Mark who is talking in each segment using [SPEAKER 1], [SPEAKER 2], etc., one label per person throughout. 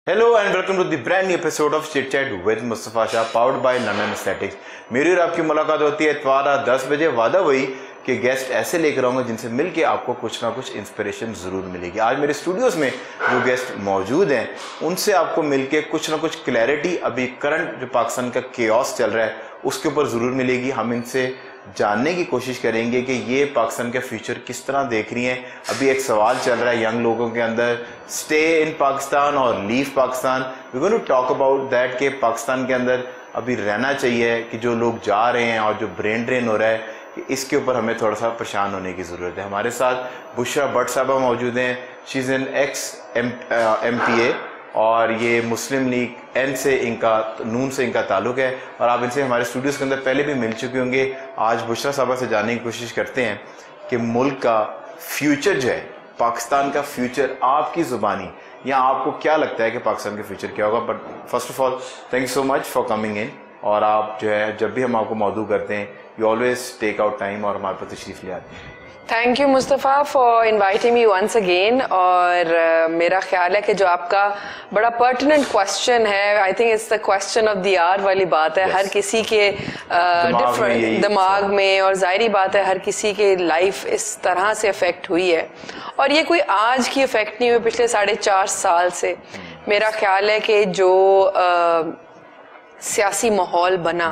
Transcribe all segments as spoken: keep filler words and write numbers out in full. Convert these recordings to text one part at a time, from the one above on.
[SPEAKER 1] Hello and welcome to the brand new episode of Chit Chat with Mustafa Shah, powered by London Aesthetics. मेरी और आपकी मुलाकात होती है इतवार रात दस बजे. वादा वही कि गेस्ट ऐसे लेकर आऊँगा जिनसे मिलके आपको कुछ ना कुछ इंस्पिरेशन ज़रूर मिलेगी. आज मेरे स्टूडियोज़ में जो गेस्ट मौजूद हैं उनसे आपको मिलके कुछ ना कुछ क्लैरिटी अभी करंट जो पाकिस्तान का केओस चल रहा है उसके ऊपर ज़रूर मिलेगी. हम इनसे जानने की कोशिश करेंगे कि ये पाकिस्तान का फ्यूचर किस तरह देख रही हैं. अभी एक सवाल चल रहा है यंग लोगों के अंदर, स्टे इन पाकिस्तान और leave Pakistan. We going to talk about that कि पाकिस्तान के अंदर अभी रहना चाहिए कि जो लोग जा रहे हैं और जो ब्रेन ड्रेन हो रहा है कि इसके ऊपर हमें थोड़ा सा परेशान होने की ज़रूरत है. हमारे साथ बुशरा भट्ट साहबा मौजूद हैं. She is an ex M P A और ये मुस्लिम लीग एन से इनका नून से इनका ताल्लुक़ है और आप इनसे हमारे स्टूडियोज़ के अंदर पहले भी मिल चुके होंगे. आज बुशरा साहबा से जानने की कोशिश करते हैं कि मुल्क का फ्यूचर जो है, पाकिस्तान का फ्यूचर आपकी ज़ुबानी या आपको क्या लगता है कि पाकिस्तान का फ्यूचर क्या होगा. But first of all thank you so much for coming in. और आप जो है जब भी हम आपको मौजू करते हैं you always take out time और हमारे पास तशरीफ़ ले आते हैं.
[SPEAKER 2] Thank you Mustafa for inviting me once again. और uh, मेरा ख्याल है कि जो आपका बड़ा पर्टिनेंट क्वेश्चन है, I think it's the question of the hour वाली बात है. yes. हर किसी के डिफरेंट uh, दिमाग में, और जाहिर बात है हर किसी के लाइफ इस तरह से अफेक्ट हुई है. और ये कोई आज की अफेक्ट नहीं हुई, पिछले साढ़े चार साल से. hmm. मेरा ख्याल है कि जो uh, सियासी माहौल बना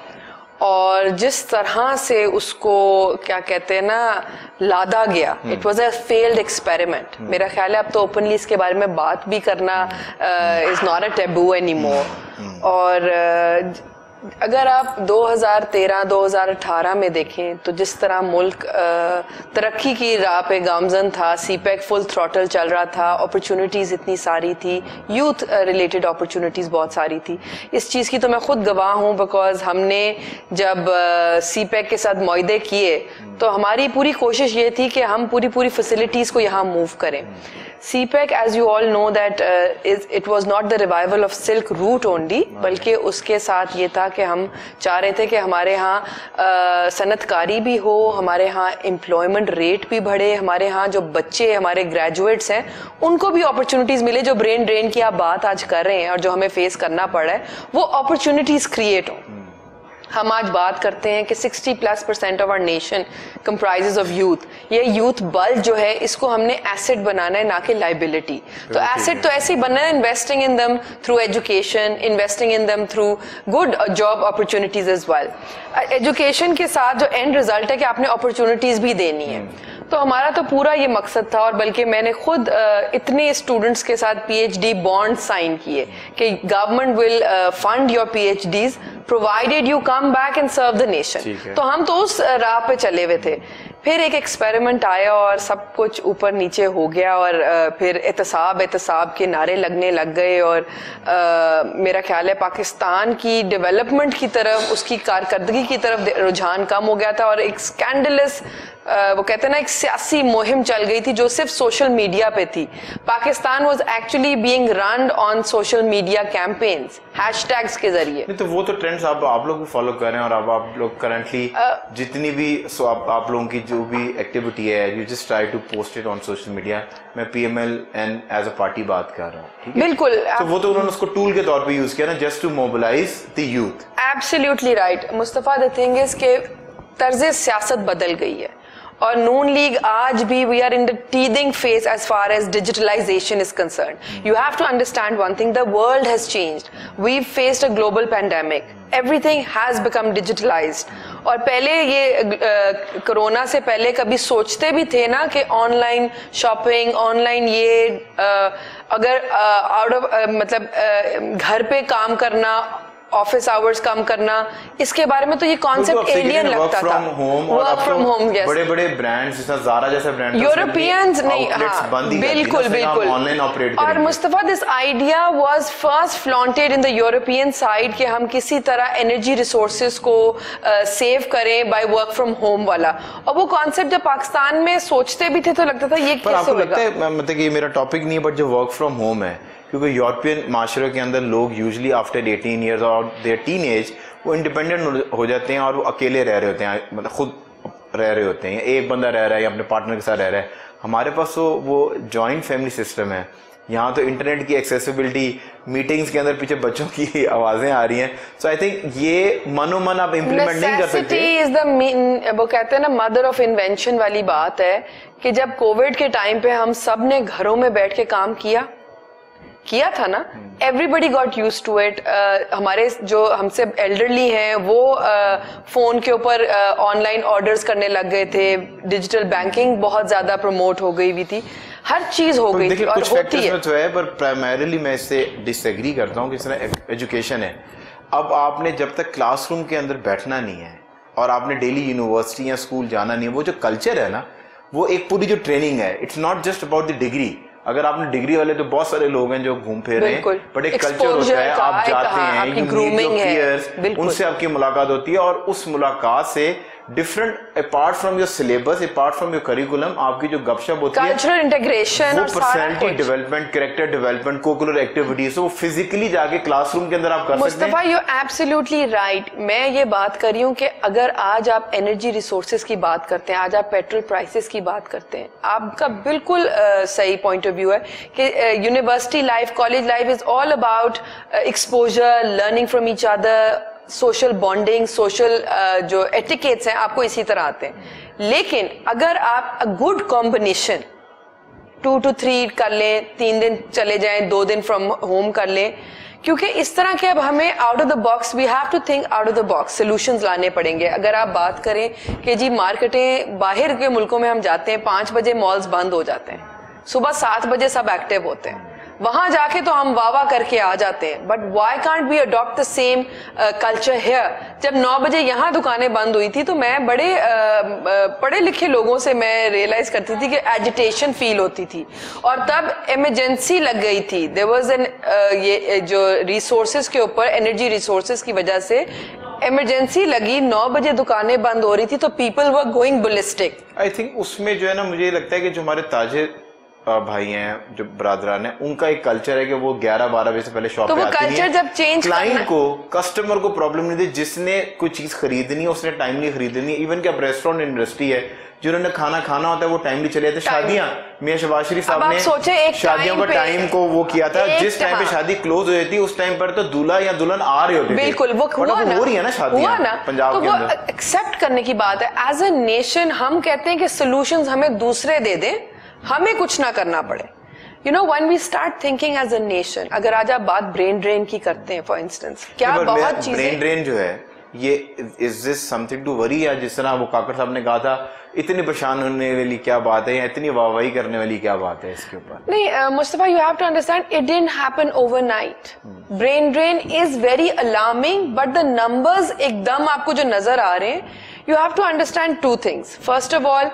[SPEAKER 2] और जिस तरह से उसको क्या कहते हैं ना लादा गया, it was a failed experiment. मेरा ख्याल है अब तो ओपनली इसके बारे में बात भी करना is not a taboo any more. और uh, अगर आप दो हज़ार तेरह दो हज़ार अठारह में देखें तो जिस तरह मुल्क तरक्की की राह पे गामजन था, सी पैक फुल थ्रॉटल चल रहा था, अपॉर्चुनिटीज़ इतनी सारी थी, यूथ रिलेटेड अपॉर्चुनिटीज़ बहुत सारी थी. इस चीज़ की तो मैं खुद गवाह हूँ बिकॉज हमने जब सी पैक के साथ मुआहदे किए तो हमारी पूरी कोशिश ये थी कि हम पूरी पूरी फैसिलिटीज़ को यहाँ मूव करें. C PEC, as you all know, that uh, is, it was not the revival of Silk Route only, बल्कि उसके साथ ये था कि हम चाह रहे थे कि हमारे यहाँ uh, सनतकारी भी हो, हमारे यहाँ एम्प्लॉयमेंट रेट भी बढ़े, हमारे यहाँ जो बच्चे हमारे ग्रेजुएट्स हैं उनको भी अपॉर्चुनिटीज़ मिले. जो ब्रेन ड्रेन की आप बात आज कर रहे हैं और जो हमें फेस करना पड़ रहा है वो अपॉर्चुनिटीज़ क्रिएट हों. हम आज बात करते हैं कि sixty plus percent of our nation comprises of youth. ये यूथ बल जो है इसको हमने एसेट बनाना है, ना कि लाइबिलिटी. तो एसेट तो ऐसे ही बनना है, investing in them through education, investing in them through good job opportunities as well. Education के साथ जो एंड रिजल्ट है कि आपने अपॉर्चुनिटीज भी देनी है. तो हमारा तो पूरा ये मकसद था. और बल्कि मैंने खुद uh, इतने स्टूडेंट्स के साथ पीएचडी बॉन्ड साइन किए कि government will fund your PhDs provided you come back and serve the nation. तो हम तो उस राह पे चले हुए थे. फिर एक एक्सपेरिमेंट आया और सब कुछ ऊपर नीचे हो गया और uh, फिर एहतसाब एहतसाब के नारे लगने लग गए. और uh, मेरा ख्याल है पाकिस्तान की डेवलपमेंट की तरफ, उसकी कारकर्दगी की तरफ रुझान कम हो गया था. और एक स्कैंडलस Uh, वो कहते हैं ना एक सियासी मुहिम चल गई थी जो सिर्फ सोशल मीडिया पे थी. Pakistan was actually being run on social media campaigns, hashtags के जरिए.
[SPEAKER 1] नहीं तो वो तो ट्रेंड्स आप आप लोग भी फॉलो कर रहे हैं. और अब आप लोग करंटली uh, जितनी भी सो आप, आप लोगों की जो भी एक्टिविटी है you just try to post it on social media. मैं PML N as a party बात कर रहा हूँ, ठीक है? बिल्कुल. तो वो तो उन्होंने उसको टूल के तौर पे यूज किया ना, just to mobilize the youth.
[SPEAKER 2] Absolutely right Mustafa. The thing is के तर्ज सियासत बदल गई है और नून लीग आज भी we are in the teething phase as far as digitalization is concern. You have to understand one thing, the world has changed. We faced a global pandemic, everything has become digitalized. और पहले ये corona से पहले कभी सोचते भी थे ना कि ऑनलाइन शॉपिंग, ऑनलाइन ये uh, अगर आउट uh, ऑफ uh, मतलब uh, घर पे काम करना, ऑफिस आवर्स कम करना, इसके बारे में तो ये कॉन्सेप्ट एलियन लगता था. वर्क फ्रॉम होम,
[SPEAKER 1] बड़े बड़े ब्रांड्स जैसा ज़ारा जैसे ब्रांड,
[SPEAKER 2] यूरोपियंस नहीं, हाँ बिल्कुल बिल्कुल ऑनलाइन ऑपरेट. और Mustafa this idea was first flaunted in the European side कि हम किसी तरह एनर्जी रिसोर्सेज को सेव uh, करें बाय वर्क फ्रॉम होम वाला. और वो कॉन्सेप्ट जब पाकिस्तान में सोचते भी थे तो लगता था ये कैसे होगा.
[SPEAKER 1] मतलब ये मेरा टॉपिक नहीं है, बट जो वर्क फ्रॉम होम है, क्योंकि यूरोपियन माशरे के अंदर लोग यूजली आफ्टर एटीन ईयर्स और देयर टीन एज वो इंडिपेंडेंट हो जाते हैं और वो अकेले रह रहे होते हैं, मतलब खुद रह रहे होते हैं. एक बंदा रह रहा है या अपने पार्टनर के साथ रह रहा है. हमारे पास तो वो जॉइंट फैमिली सिस्टम है यहाँ तो इंटरनेट की एक्सेसिबिलिटी, मीटिंग्स के अंदर पीछे बच्चों की आवाजें आ रही हैं. सो आई थिंक ये मनो मन आप इम्प्लीमेंट नहीं कर सकते.
[SPEAKER 2] इज द वो कहते हैं ना मदर ऑफ इन्वेंशन वाली बात है कि जब कोविड के टाइम पे हम सब ने घरों में बैठ के काम किया किया था ना, everybody got use to it. हमारे जो हमसे एल्डरली हैं वो फोन uh, के ऊपर ऑनलाइन uh, ऑर्डर्स करने लग गए थे, डिजिटल बैंकिंग बहुत ज्यादा प्रमोट हो गई हुई थी, हर चीज हो गई थी और होती है.
[SPEAKER 1] तो है, पर प्राइमरीली मैं इससे डिसएग्री करता हूँ कि इस तरह एजुकेशन है. अब आपने जब तक क्लासरूम के अंदर बैठना नहीं है और आपने डेली यूनिवर्सिटी या स्कूल जाना नहीं है, वो जो कल्चर है ना, वो एक पूरी जो ट्रेनिंग है, it's not just about the degree. अगर आपने डिग्री वाले तो बहुत सारे लोग हैं जो घूम फिर रहे हैं, बट एक कल्चर होता है, आप जाते हैं, यू मीट योर पीयर्स, उनसे आपकी मुलाकात होती है और उस मुलाकात से different apart from your syllabus, apart from your curriculum, आपकी जो गपशप होती है,
[SPEAKER 2] कल्चरल इंटीग्रेशन,
[SPEAKER 1] वो personality development, character development, cocurricular activities, वो फिजिकली जाके क्लासरूम के अंदर आप कर सकते हैं.
[SPEAKER 2] Mustafa, you absolutely right. मैं ये बात कर रही हूँ कि अगर आज आप एनर्जी रिसोर्सेज की बात करते हैं, आज आप पेट्रोल प्राइसेस की बात करते हैं, आपका बिल्कुल uh, सही पॉइंट ऑफ व्यू है कि university life, college life is all about exposure, learning from each other, social bonding, social जो एटिकेट्स हैं आपको इसी तरह आते हैं. लेकिन अगर आप a good combination two to three कर लें, तीन दिन चले जाएं, दो दिन फ्रॉम होम कर लें, क्योंकि इस तरह के अब हमें out of the box, we have to think out of the box, solutions लाने पड़ेंगे. अगर आप बात करें कि जी मार्केटें, बाहर के मुल्कों में हम जाते हैं, पांच बजे मॉल्स बंद हो जाते हैं, सुबह सात बजे सब एक्टिव होते हैं, वहां जाके तो हम वाह वाह करके आ जाते हैं. But why can't we adopt the same culture here? जब नौ बजे यहाँ दुकानें बंद हुई थी तो मैं बड़े uh, uh, पढ़े लिखे लोगों से मैं रियलाइज करती थी कि एजिटेशन फील होती थी, और तब इमरजेंसी लग गई थी. देयर वाज एन ये जो रिसोर्सेज के ऊपर, एनर्जी रिसोर्सेज की वजह से इमरजेंसी लगी, नौ बजे दुकानें बंद हो रही थी, तो people were going ballistic.
[SPEAKER 1] I think उसमें जो है ना, मुझे लगता है कि जो हमारे ताजे भाई हैं, जो बरादरान हैं, उनका एक कल्चर है कि वो ग्यारह बारह बजे से पहले शॉप
[SPEAKER 2] तो
[SPEAKER 1] पे आती
[SPEAKER 2] नहीं है. जब चेंज
[SPEAKER 1] क्लाइंट को, कस्टमर को प्रॉब्लम नहीं थी. जिसने कोई चीज खरीदनी है उसने टाइमली खरीदनी है. इवन कि अब रेस्टोरेंट इंडस्ट्री है, जिन्होंने खाना खाना होता है वो टाइमली चले जाते. शादियां, मियां शहबाज शरीफ साहब ने शादियों का टाइम को वो किया था, जिस टाइम पे शादी क्लोज हो जाती है उस टाइम पर तो दूल्हा या दुल्हन आ रहे होते थे.
[SPEAKER 2] बिल्कुल, वो हो रही
[SPEAKER 1] है ना शादियां पंजाब के अंदर.
[SPEAKER 2] एक्सेप्ट करने की बात है. एज अ नेशन हम कहते हैं कि सोल्यूशंस हमें दूसरे दे दें, हमें कुछ ना करना पड़े. You know, when we start thinking as a nation, अगर आज आप बात ब्रेन ड्रेन की करते हैं, फॉर इंस्टेंस, क्या बहुत चीजें,
[SPEAKER 1] ब्रेन ड्रेन जो है ये, is this something to worry? या जिस तरह वो काकर साहब ने कहा था, इतनी परेशान होने वाली क्या बात है, या इतनी वाहवाही करने वाली क्या बात है इसके ऊपर?
[SPEAKER 2] नहीं Mustafa, you have to understand, it didn't happen overnight. Brain drain is very alarming, but the numbers एकदम आपको जो नजर आ रहे हैं, you have to understand two things. First of all,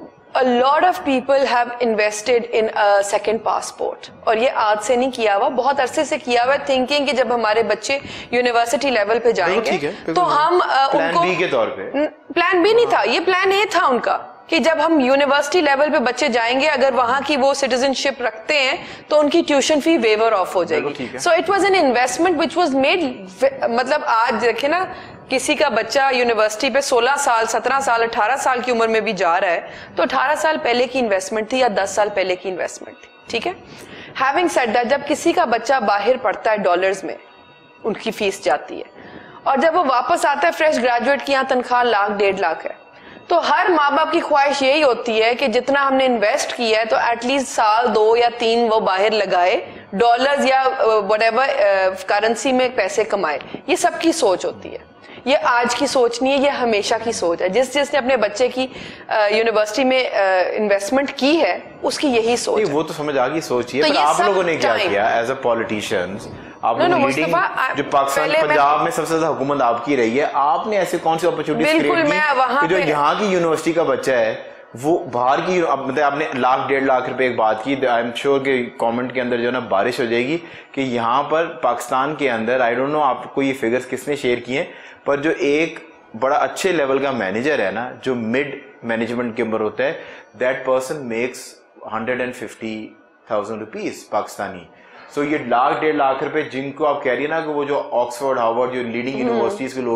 [SPEAKER 2] A lot of people have invested in a second passport, और ये आज से नहीं किया हुआ, बहुत अरसे से किया हुआ, थिंकिंग कि जब हमारे बच्चे यूनिवर्सिटी लेवल पे जाएंगे तो हम uh, उनको,
[SPEAKER 1] बी के तौर पे,
[SPEAKER 2] प्लान बी नहीं था, ये प्लान ए था उनका कि जब हम यूनिवर्सिटी लेवल पे बच्चे जाएंगे, अगर वहां की वो सिटीजनशिप रखते हैं तो उनकी ट्यूशन फी वेवर ऑफ हो जाएगी. So it was an investment which was made. मतलब आज देखे ना, किसी का बच्चा यूनिवर्सिटी पे सोलह साल, सत्रह साल, अठारह साल की उम्र में भी जा रहा है, तो अठारह साल पहले की इन्वेस्टमेंट थी या दस साल पहले की इन्वेस्टमेंट थी. ठीक है, हैविंग सेड दैट, जब किसी का बच्चा बाहर पढ़ता है, डॉलर्स में उनकी फीस जाती है, और जब वो वापस आता है फ्रेश ग्रेजुएट की, यहाँ तनख्वाह लाख डेढ़ लाख है, तो हर माँ बाप की ख्वाहिश यही होती है कि जितना हमने इन्वेस्ट किया है तो एटलीस्ट साल दो या तीन वो बाहर लगाए, डॉलर्स या व्हाटएवर करेंसी में पैसे कमाए. ये सबकी सोच होती है. ये आज की सोच नहीं है, ये हमेशा की सोच है. जिस जिसने अपने बच्चे की यूनिवर्सिटी में इन्वेस्टमेंट की है, उसकी यही सोच है.
[SPEAKER 1] वो तो समझ आ गई सोच है, तो पर आप लोगों ने क्या किया एज अ पॉलिटिशियंस? आप लोग लीडिंग, जो पाकिस्तान, पंजाब में सबसे ज्यादा हुकूमत आपकी रही है, आपने ऐसे कौन सी अपॉर्चुनिटीज क्रिएट की जो यहाँ की यूनिवर्सिटी का बच्चा है वो बाहर की, मतलब आपने लाख डेढ़ लाख रुपए एक बात की, आई एम श्योर कि कमेंट के अंदर जो है ना बारिश हो जाएगी कि यहाँ पर पाकिस्तान के अंदर, आई डोंट नो आपको ये फिगर्स किसने शेयर किए, पर जो एक बड़ा अच्छे लेवल का मैनेजर है ना, जो मिड मैनेजमेंट के ऊपर होता है, that person makes hundred and fifty thousand rupees Pakistani. So so, ये लाख डेढ़ लाख रुपए जिनको आप कह रही है ना कि वो जो ऑक्सफोर्ड, हार्वर्ड, जो लीडिंग यूनिवर्सिटीज के लोग हैं,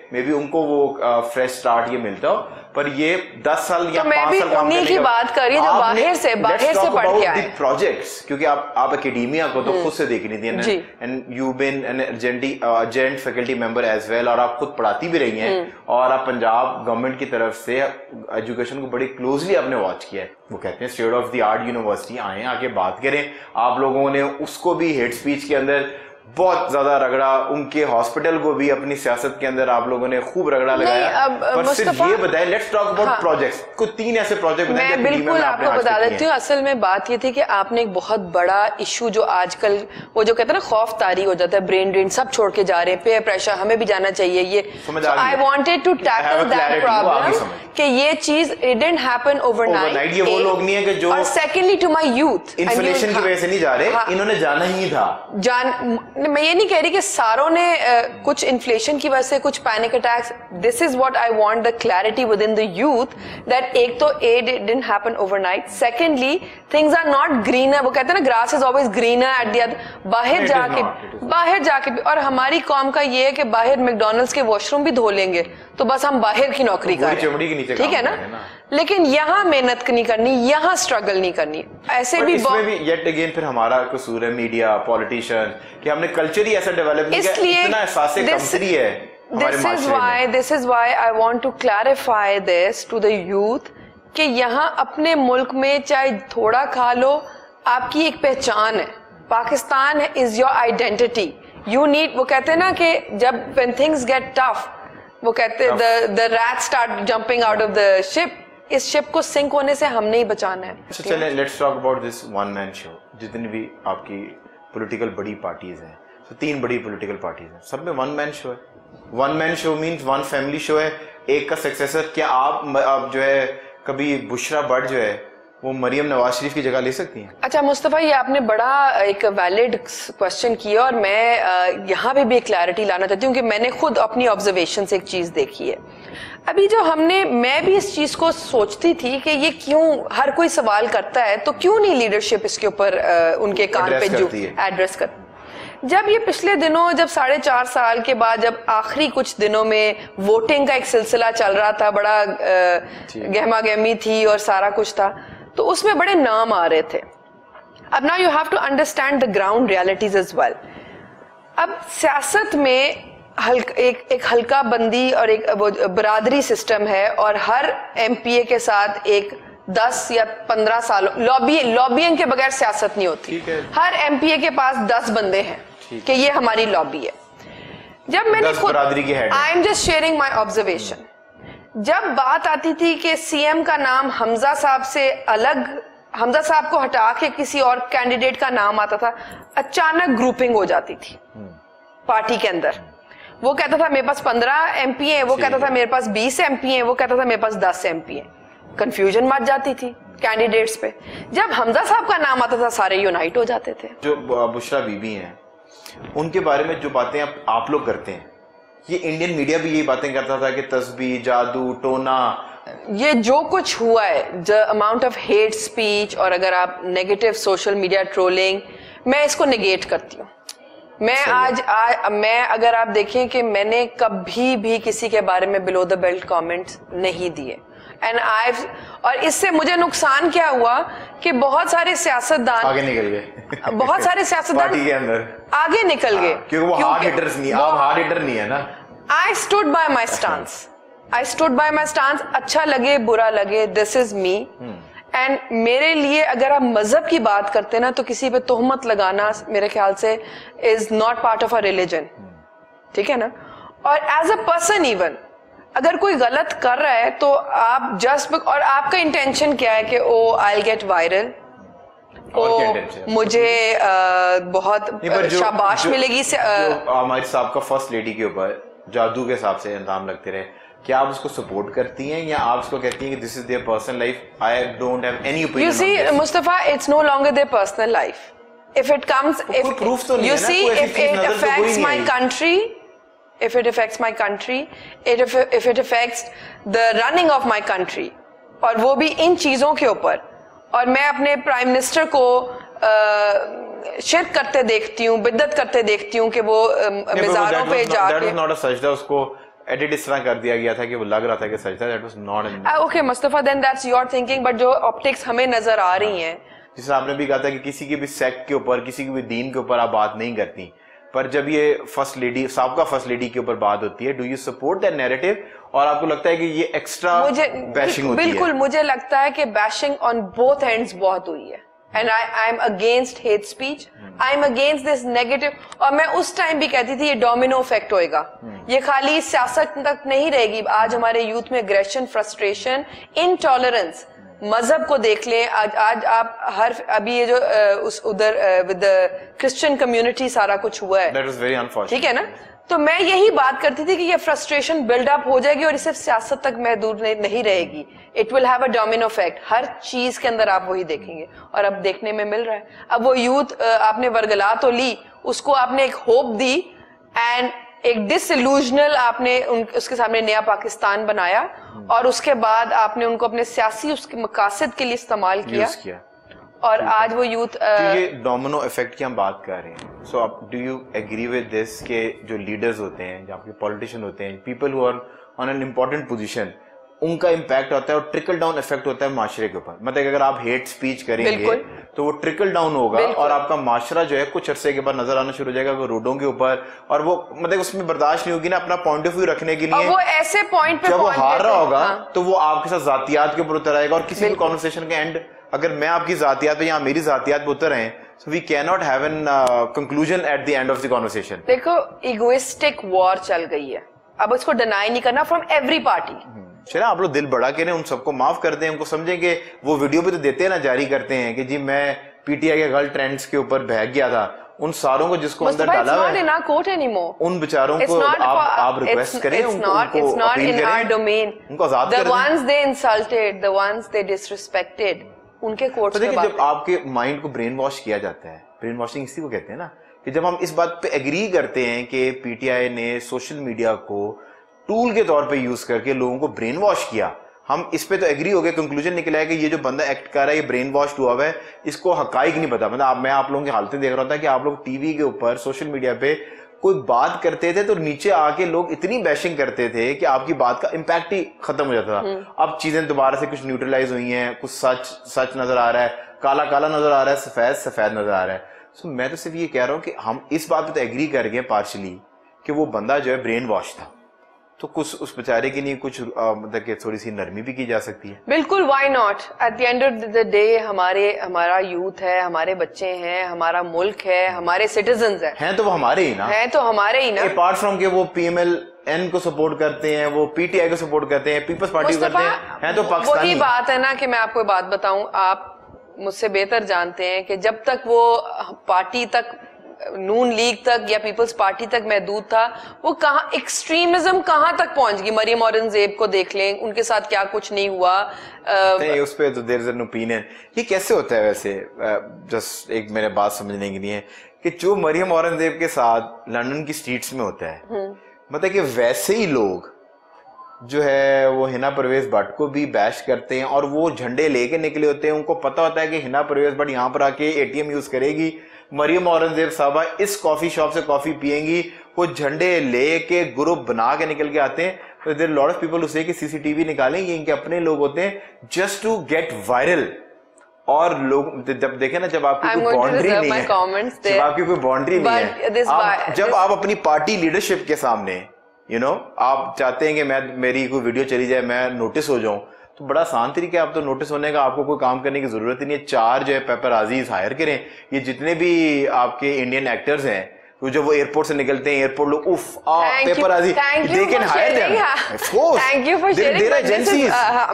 [SPEAKER 1] मे बी उनको वो फ्रेश स्टार्ट ये मिलता हो, पर ये दस साल या पांच साल काम करने
[SPEAKER 2] की बात कर रही हूं जो बाहर से बाहर से पढ़ के आए
[SPEAKER 1] प्रोजेक्ट्स, क्योंकि आप आप एकेडेमिया को तो खुद से देख रही थी and you been an adjunct faculty member as well, और आप खुद पढ़ाती भी रही हैं और आप पंजाब गवर्नमेंट की तरफ से एजुकेशन को बड़ी क्लोजली आपने वॉच किया है. वो कहते हैं state of the art university आए आके बात करें. आप लोगों ने उसको भी हेड स्पीच के अंदर बहुत ज्यादा रगड़ा, उनके हॉस्पिटल को भी अपनी सियासत के अंदर आप लोगों ने खूब रगड़ा लगाया. पर सिर्फ ये बताएं, लेट्स टॉक अबाउट प्रोजेक्ट्स. कुछ तीन ऐसे प्रोजेक्ट बताएं.
[SPEAKER 2] मैं बिल्कुल आपको बता देती हूँ. असल में बात ये थी कि आपने एक बहुत बड़ा इशू जो आजकल वो जो कहते हैं ना खौफ तारी हो जाता है, ब्रेन ड्रेन, सब छोड़ के जा रहे हैं, पेयर प्रेशर, हमें भी जाना चाहिए. ये I wanted to tackle that problem कि ये चीज इट डिडंट हैपन ओवरनाइट.
[SPEAKER 1] ये वो लोग नहीं है कि जो,
[SPEAKER 2] और secondly to my youth,
[SPEAKER 1] inflation की वजह से नहीं जा रहे, इन्होंने जाना ही था. जान
[SPEAKER 2] मैं ये नहीं कह रही कि सारों ने uh, कुछ इन्फ्लेशन की वजह से कुछ panic attacks. This is what I want the clarity within the youth that एक तो A didn't happen overnight, secondly things are not greener. वो कहते हैं ना grass is always greener at the other. बाहर जाके बाहर जाके भी, और हमारी कौम का ये है कि बाहर मैकडॉनल्ड्स के वॉशरूम भी धो लेंगे तो बस हम बाहर की नौकरी कर रहे हैं, ठीक है ना. लेकिन यहाँ मेहनत नहीं करनी, यहाँ स्ट्रगल नहीं करनी. ऐसे भी
[SPEAKER 1] इसमें भी येट अगेन फिर हमारा कसूर है, मीडिया, पॉलिटिशियन, कि हमने कल्चर ही ऐसा डेवलप नहीं किया, इतना एहसास कमतरी है हमारे माशरे में.
[SPEAKER 2] This is why this is why I want to clarify this to the youth कि यहाँ अपने मुल्क में चाहे थोड़ा खा लो, आपकी एक पहचान है. Pakistan is your identity. You need, वो कहते हैं ना कि जब व्हेन थिंग्स गेट टफ, वो कहते हैं the the rat start jumping out of the ship. इस शिप को सिंक होने से हमने ही बचाना है.
[SPEAKER 1] अच्छा चलें, let's talk about this one man show. जितनी भी आपकी पॉलिटिकल बड़ी पार्टीज हैं, तो तीन बड़ी पॉलिटिकल पार्टीज हैं, सब में वन मैन शो है. One man show means one family show है, एक का सक्सेसर. क्या आप, आप जो है कभी बुशरा भट्ट जो है वो मरियम नवाज शरीफ की जगह ले सकती हैं?
[SPEAKER 2] अच्छा मुस्तफा, ये आपने बड़ा एक वैलिड क्वेश्चन किया और मैं यहाँ पे भी एक क्लैरिटी लाना चाहती हूँ कि मैंने खुद अपनी ऑब्जर्वेशन से एक चीज देखी है. अभी जो हमने, मैं भी इस चीज को सोचती थी कि ये क्यों हर कोई सवाल करता है, तो क्यों नहीं लीडरशिप इसके ऊपर उनके कान पे जो एड्रेस कर. जब ये पिछले दिनों, जब साढ़े चार साल के बाद, जब आखिरी कुछ दिनों में वोटिंग का एक सिलसिला चल रहा था, बड़ा गहमा गहमी थी और सारा कुछ था, तो उसमें बड़े नाम आ रहे थे. अब now you have to understand the ground realities as well. अब सियासत में हल्क, एक एक हल्का बंदी और एक वो बरादरी सिस्टम है, और हर एमपीए के साथ एक दस या पंद्रह साल लॉबी लॉबिंग के बगैर सियासत नहीं होती. हर एमपीए के पास दस बंदे हैं कि ये हमारी लॉबी है. जब मैंने खुद, I am just sharing my observation, जब बात आती थी कि सीएम का नाम हमजा साहब से अलग, हमजा साहब को हटा के किसी और कैंडिडेट का नाम आता था, अचानक ग्रुपिंग हो जाती थी पार्टी के अंदर. वो कहता था मेरे पास पंद्रह एमपी हैं, वो कहता था मेरे पास बीस एमपी हैं, वो कहता था मेरे पास दस एमपी हैं. कंफ्यूजन मच जाती थी कैंडिडेट्स पे. जब हमजा साहब का नाम आता था सारे यूनाइट हो जाते थे.
[SPEAKER 1] जो बुशरा बीबी हैं, उनके बारे में जो बातें आप, आप लोग करते हैं, ये इंडियन मीडिया भी यही बातें करता था कि तस्बीह, जादू, टोना,
[SPEAKER 2] ये जो कुछ हुआ है, the amount of hate speech, और अगर आप नेगेटिव सोशल मीडिया ट्रोलिंग, मैं इसको नेगेट करती हूँ. मैं आज, आज मैं अगर आप देखें कि मैंने कभी भी किसी के बारे में बिलो द बेल्ट कमेंट्स नहीं दिए. एंड आई, और इससे मुझे नुकसान क्या हुआ कि बहुत सारे सियासतदान
[SPEAKER 1] आगे निकल गए.
[SPEAKER 2] बहुत सारे सियासतदान
[SPEAKER 1] पार्टी के अंदर आगे
[SPEAKER 2] निकल गए,
[SPEAKER 1] क्योंकि वो हार्ड हिटर्स नहीं, आप हार्ड हिटर नहीं है ना.
[SPEAKER 2] I stood by my stance, I stood by my stance. अच्छा लगे बुरा लगे, दिस इज मी. एंड मेरे लिए अगर आप मजहब की बात करते ना, तो किसी पे तोहमत लगाना मेरे ख्याल से is not part of a religion, ठीक है ना. और एज अ पर्सन इवन अगर कोई गलत कर रहा है तो आप जस्ट, और आपका इंटेंशन क्या है कि oh I will get viral, oh मुझे आ, बहुत शाबाश मिलेगी.
[SPEAKER 1] हमारी साहब का फर्स्ट लेडी के ऊपर जादू के हिसाब से इल्जाम लगते रहे, क्या आप उसको सपोर्ट करती हैं या आप उसको कहती हैं कि this is their personal life, I don't have any opinion?
[SPEAKER 2] You see Mustafa, it's no longer their personal life. If it comes, if you see, if it affects my country, if it affects my country, it if, if it affects the running of my country, और वो भी इन चीजों के ऊपर, और मैं अपने prime minister को शिरक करते देखती हूँ, बिद्दत करते देखती हूँ कि वो मिज़ारों पे जाके,
[SPEAKER 1] that was not a sajda, उसको ایڈٹ اس طرح کر دیا گیا تھا کہ وہ لگ رہا تھا کہ سچ تھا. That was not in...
[SPEAKER 2] Okay Mustafa, then that's your thinking, but جو optics ہمیں نظر آ رہی ہیں,
[SPEAKER 1] جس آپ نے بھی کہا تھا کہ کسی کے بھی سیکٹ کے اوپر, کسی کے بھی دین کے اوپر آپ بات نہیں کرتی, پر جب یہ فرسٹ لیڈی, سابقہ فرسٹ لیڈی کے اوپر بات ہوتی ہے, do you support that narrative, اور آپ کو لگتا ہے کہ یہ ایکسٹرا بیشنگ ہوتی ہے؟
[SPEAKER 2] بالکل, مجھے لگتا ہے کہ بیشنگ آن بوتھ اینڈز بہت ہوئی ہے, and I I am against hate speech, I am against this negative. اور میں اس ٹائم بھی کہتی تھی یہ ڈومینو افیکٹ ہوئے گا, یہ خالی سیاست تک نہیں رہے گی. آج ہمارے یوتھ میں اگریشن, فرسٹریشن, انٹالرنس, مذہب کو دیکھ لیں, آج آج آپ ہر ابھی یہ جو اس ادھر ود کرسچن کمیونٹی سارا کچھ ہوا ہے,
[SPEAKER 1] That was very unfortunate.
[SPEAKER 2] ٹھیک ہے نا, تو میں یہی بات کرتی تھی کہ یہ فرسٹریشن بلڈ اپ ہو جائے گی اور یہ صرف سیاست تک محدود نہیں رہے گی. It will have a domino effect, ہر چیز کے اندر آپ وہی دیکھیں گے, اور اب دیکھنے میں مل رہا ہے. اب وہ یوتھ آپ نے ورگلا تو لی, اس کو آپ نے ایک ہوپ دی, اینڈ ایک ڈس ایلوژنل آپ نے اس کے سامنے نیا پاکستان بنایا, اور اس کے بعد آپ نے ان کو اپنے سیاسی اس کے مقاصد کے لیے استعمال کیا, اور آج وہ یوتھ
[SPEAKER 1] یہ ڈومینو افیکٹ کی ہم بات کر رہے ہیں. سو آپ do you agree with this کہ جو لیڈرز ہوتے ہیں, جو آپ کے پولیٹیشین ہوتے ہیں, people who are on an important position, ان کا امپیکٹ ہوتا ہے اور ٹرکل ڈاؤن افیکٹ ہوتا ہے معاشرے کے اوپر. مطلب اگر آپ ہیٹ اسپیچ کریں گے تو وہ ٹرکل ڈاؤن ہوگا, اور آپ کا معاشرہ جو ہے کچھ عرصے کے بعد نظر آنا شروع ہو جائے گا روڈوں کے اوپر, اور وہ مطلب اس میں برداشت نہیں ہوگی نا اپنا پوائنٹ آف ویو رکھنے کے لیے.
[SPEAKER 2] وہ ایسے پوائنٹ پہ
[SPEAKER 1] جب وہ ہار رہا ہوگا تو وہ آپ کے ساتھ ذاتیات کے اوپر اتر آئے گا, اور کسی بھی کانورسیشن کا اینڈ اگر میں آپ کی ذاتیات پہ یا میری ذاتیات پہ اتر ہیں, so we cannot have an uh, conclusion at the end of the conversation.
[SPEAKER 2] دیکھو ایگوئسٹک وار چل گئی ہے, اب اس کو ڈینائی نہیں کرنا فرام ایوری پارٹی.
[SPEAKER 1] چلیں آپ لوگ دل بڑا کے ان سب کو معاف کر دیں, ان کو سمجھیں کہ وہ ویڈیو بھی تو دیتے ہیں نا, جاری کرتے ہیں کہ جی میں پی ٹی آئی کے غلط ٹرینڈز کے اوپر بہگ گیا تھا, ان ساروں کو جس کو اندر ڈالا ہے ان بیچاروں کو آپ ریکویسٹ کریں, ان کو اپیل کریں, ان کو آزاد کر دیں.
[SPEAKER 2] The ones they insulted, the ones they disrespected, ان کے کورٹس میں.
[SPEAKER 1] جب آپ کے مائنڈ کو برین واش کیا جاتا ہے, برین واشنگ اسی کو کہتے ہیں نا, کہ جب ہم اس بات پہ ایگری کرتے ہیں کہ پی ٹی آئی نے سوشل میڈیا کو ٹول کے طور پہ یوز کر کے لوگوں کو برین واش کیا, ہم اس پہ تو ایگری ہو گئے, کنکلوژن نکلا ہے کہ یہ جو بندہ ایکٹ کر رہا ہے یہ برین واش ہوا ہوا ہے, اس کو حقائق نہیں پتا. مطلب میں آپ لوگوں کی حالتیں دیکھ رہا تھا کہ آپ لوگ ٹی وی کے اوپر, سوشل میڈیا پہ کوئی بات کرتے تھے تو نیچے آ کے لوگ اتنی بیشنگ کرتے تھے کہ آپ کی بات کا امپیکٹ ہی ختم ہو جاتا تھا. اب چیزیں دوبارہ سے کچھ نیوٹرلائز ہوئی ہیں, کچھ سچ سچ نظر آ رہا ہے, کالا کالا نظر آ رہا ہے, سفید سفید نظر آ رہا ہے. سو میں تو صرف یہ کہہ رہا ہوں کہ ہم اس بات پہ تو ایگری کر گئے پارشلی کہ وہ بندہ جو ہے برین واش تھا, تو کچھ اس بیچارے کے لیے کچھ مطلب کہ تھوڑی سی نرمی بھی کی جا سکتی ہے.
[SPEAKER 2] بالکل, why not. At the end of the day ہمارے ہمارا یوتھ ہے, ہمارے بچے ہیں, ہمارا ملک ہے, ہمارے سٹیزنز ہیں,
[SPEAKER 1] ہیں تو وہ ہمارے ہی نا,
[SPEAKER 2] ہیں تو ہمارے ہی نا.
[SPEAKER 1] اپارٹ فرام کہ وہ پی ایم ایل این کو سپورٹ کرتے ہیں, وہ پی ٹی آئی کو سپورٹ کرتے ہیں, پیپلز پارٹی کو کرتے ہیں, ہیں تو پاکستانی.
[SPEAKER 2] وہی بات ہے نا کہ میں آپ کو بات بتاؤں, آپ مجھ سے بہتر جانتے ہیں کہ جب تک وہ پارٹی تک, نون لیگ تک یا پیپلز پارٹی تک محدود تھا, وہ کہاں ایکسٹریمزم کہاں تک پہنچ گئی. مریم اورنگزیب کو دیکھ لیں, ان کے ساتھ کیا کچھ نہیں ہوا.
[SPEAKER 1] نہیں اس پہ تو دیر از این اوپینین. یہ کیسے ہوتا ہے ویسے, جسٹ ایک میرے بات سمجھنے کے لیے, کہ جو مریم اورنگزیب کے ساتھ لندن کی اسٹریٹس میں ہوتا ہے, مطلب کہ ویسے ہی لوگ جو ہے وہ ہنا پرویز بٹ کو بھی بیش کرتے ہیں, اور وہ جھنڈے لے کے نکلے ہوتے ہیں. ان کو پتا ہوتا ہے کہ ہنا پرویز بٹ یہاں پر آ کے اے ٹی ایم یوز کرے گی, مریم اورنگزیب صاحبہ اس کافی شاپ سے کافی پئیں گی, وہ جھنڈے لے کے گروپ بنا کے نکل کے آتے ہیں. دیر لاٹ آف پیپل اسے کہ سی سی ٹی وی نکالیں, یہ ان کے اپنے لوگ ہوتے ہیں جسٹ ٹو گیٹ وائرل. اور لوگ جب دیکھیں نا, جب آپ کی کوئی باؤنڈری نہیں ہے, جب آپ کی کوئی باؤنڈری نہیں ہے, جب آپ اپنی پارٹی لیڈرشپ کے سامنے یو نو آپ چاہتے ہیں کہ میں میری کوئی ویڈیو چلی جائے, میں نوٹس ہو جاؤں, تو بڑا آسان طریقہ ہے آپ تو نوٹس ہونے کا, آپ کو کوئی کام کرنے کی ضرورت ہی نہیں ہے. چار جو ہے پیپر آزیز ہائر کریں. یہ جتنے بھی آپ کے انڈین ایکٹرز ہیں جب وہ ایئرپورٹ سے نکلتے ہیں, ایئرپورٹ لوگ if paper is they can hire them, of course
[SPEAKER 2] thank you for sharing.
[SPEAKER 1] Their agencies,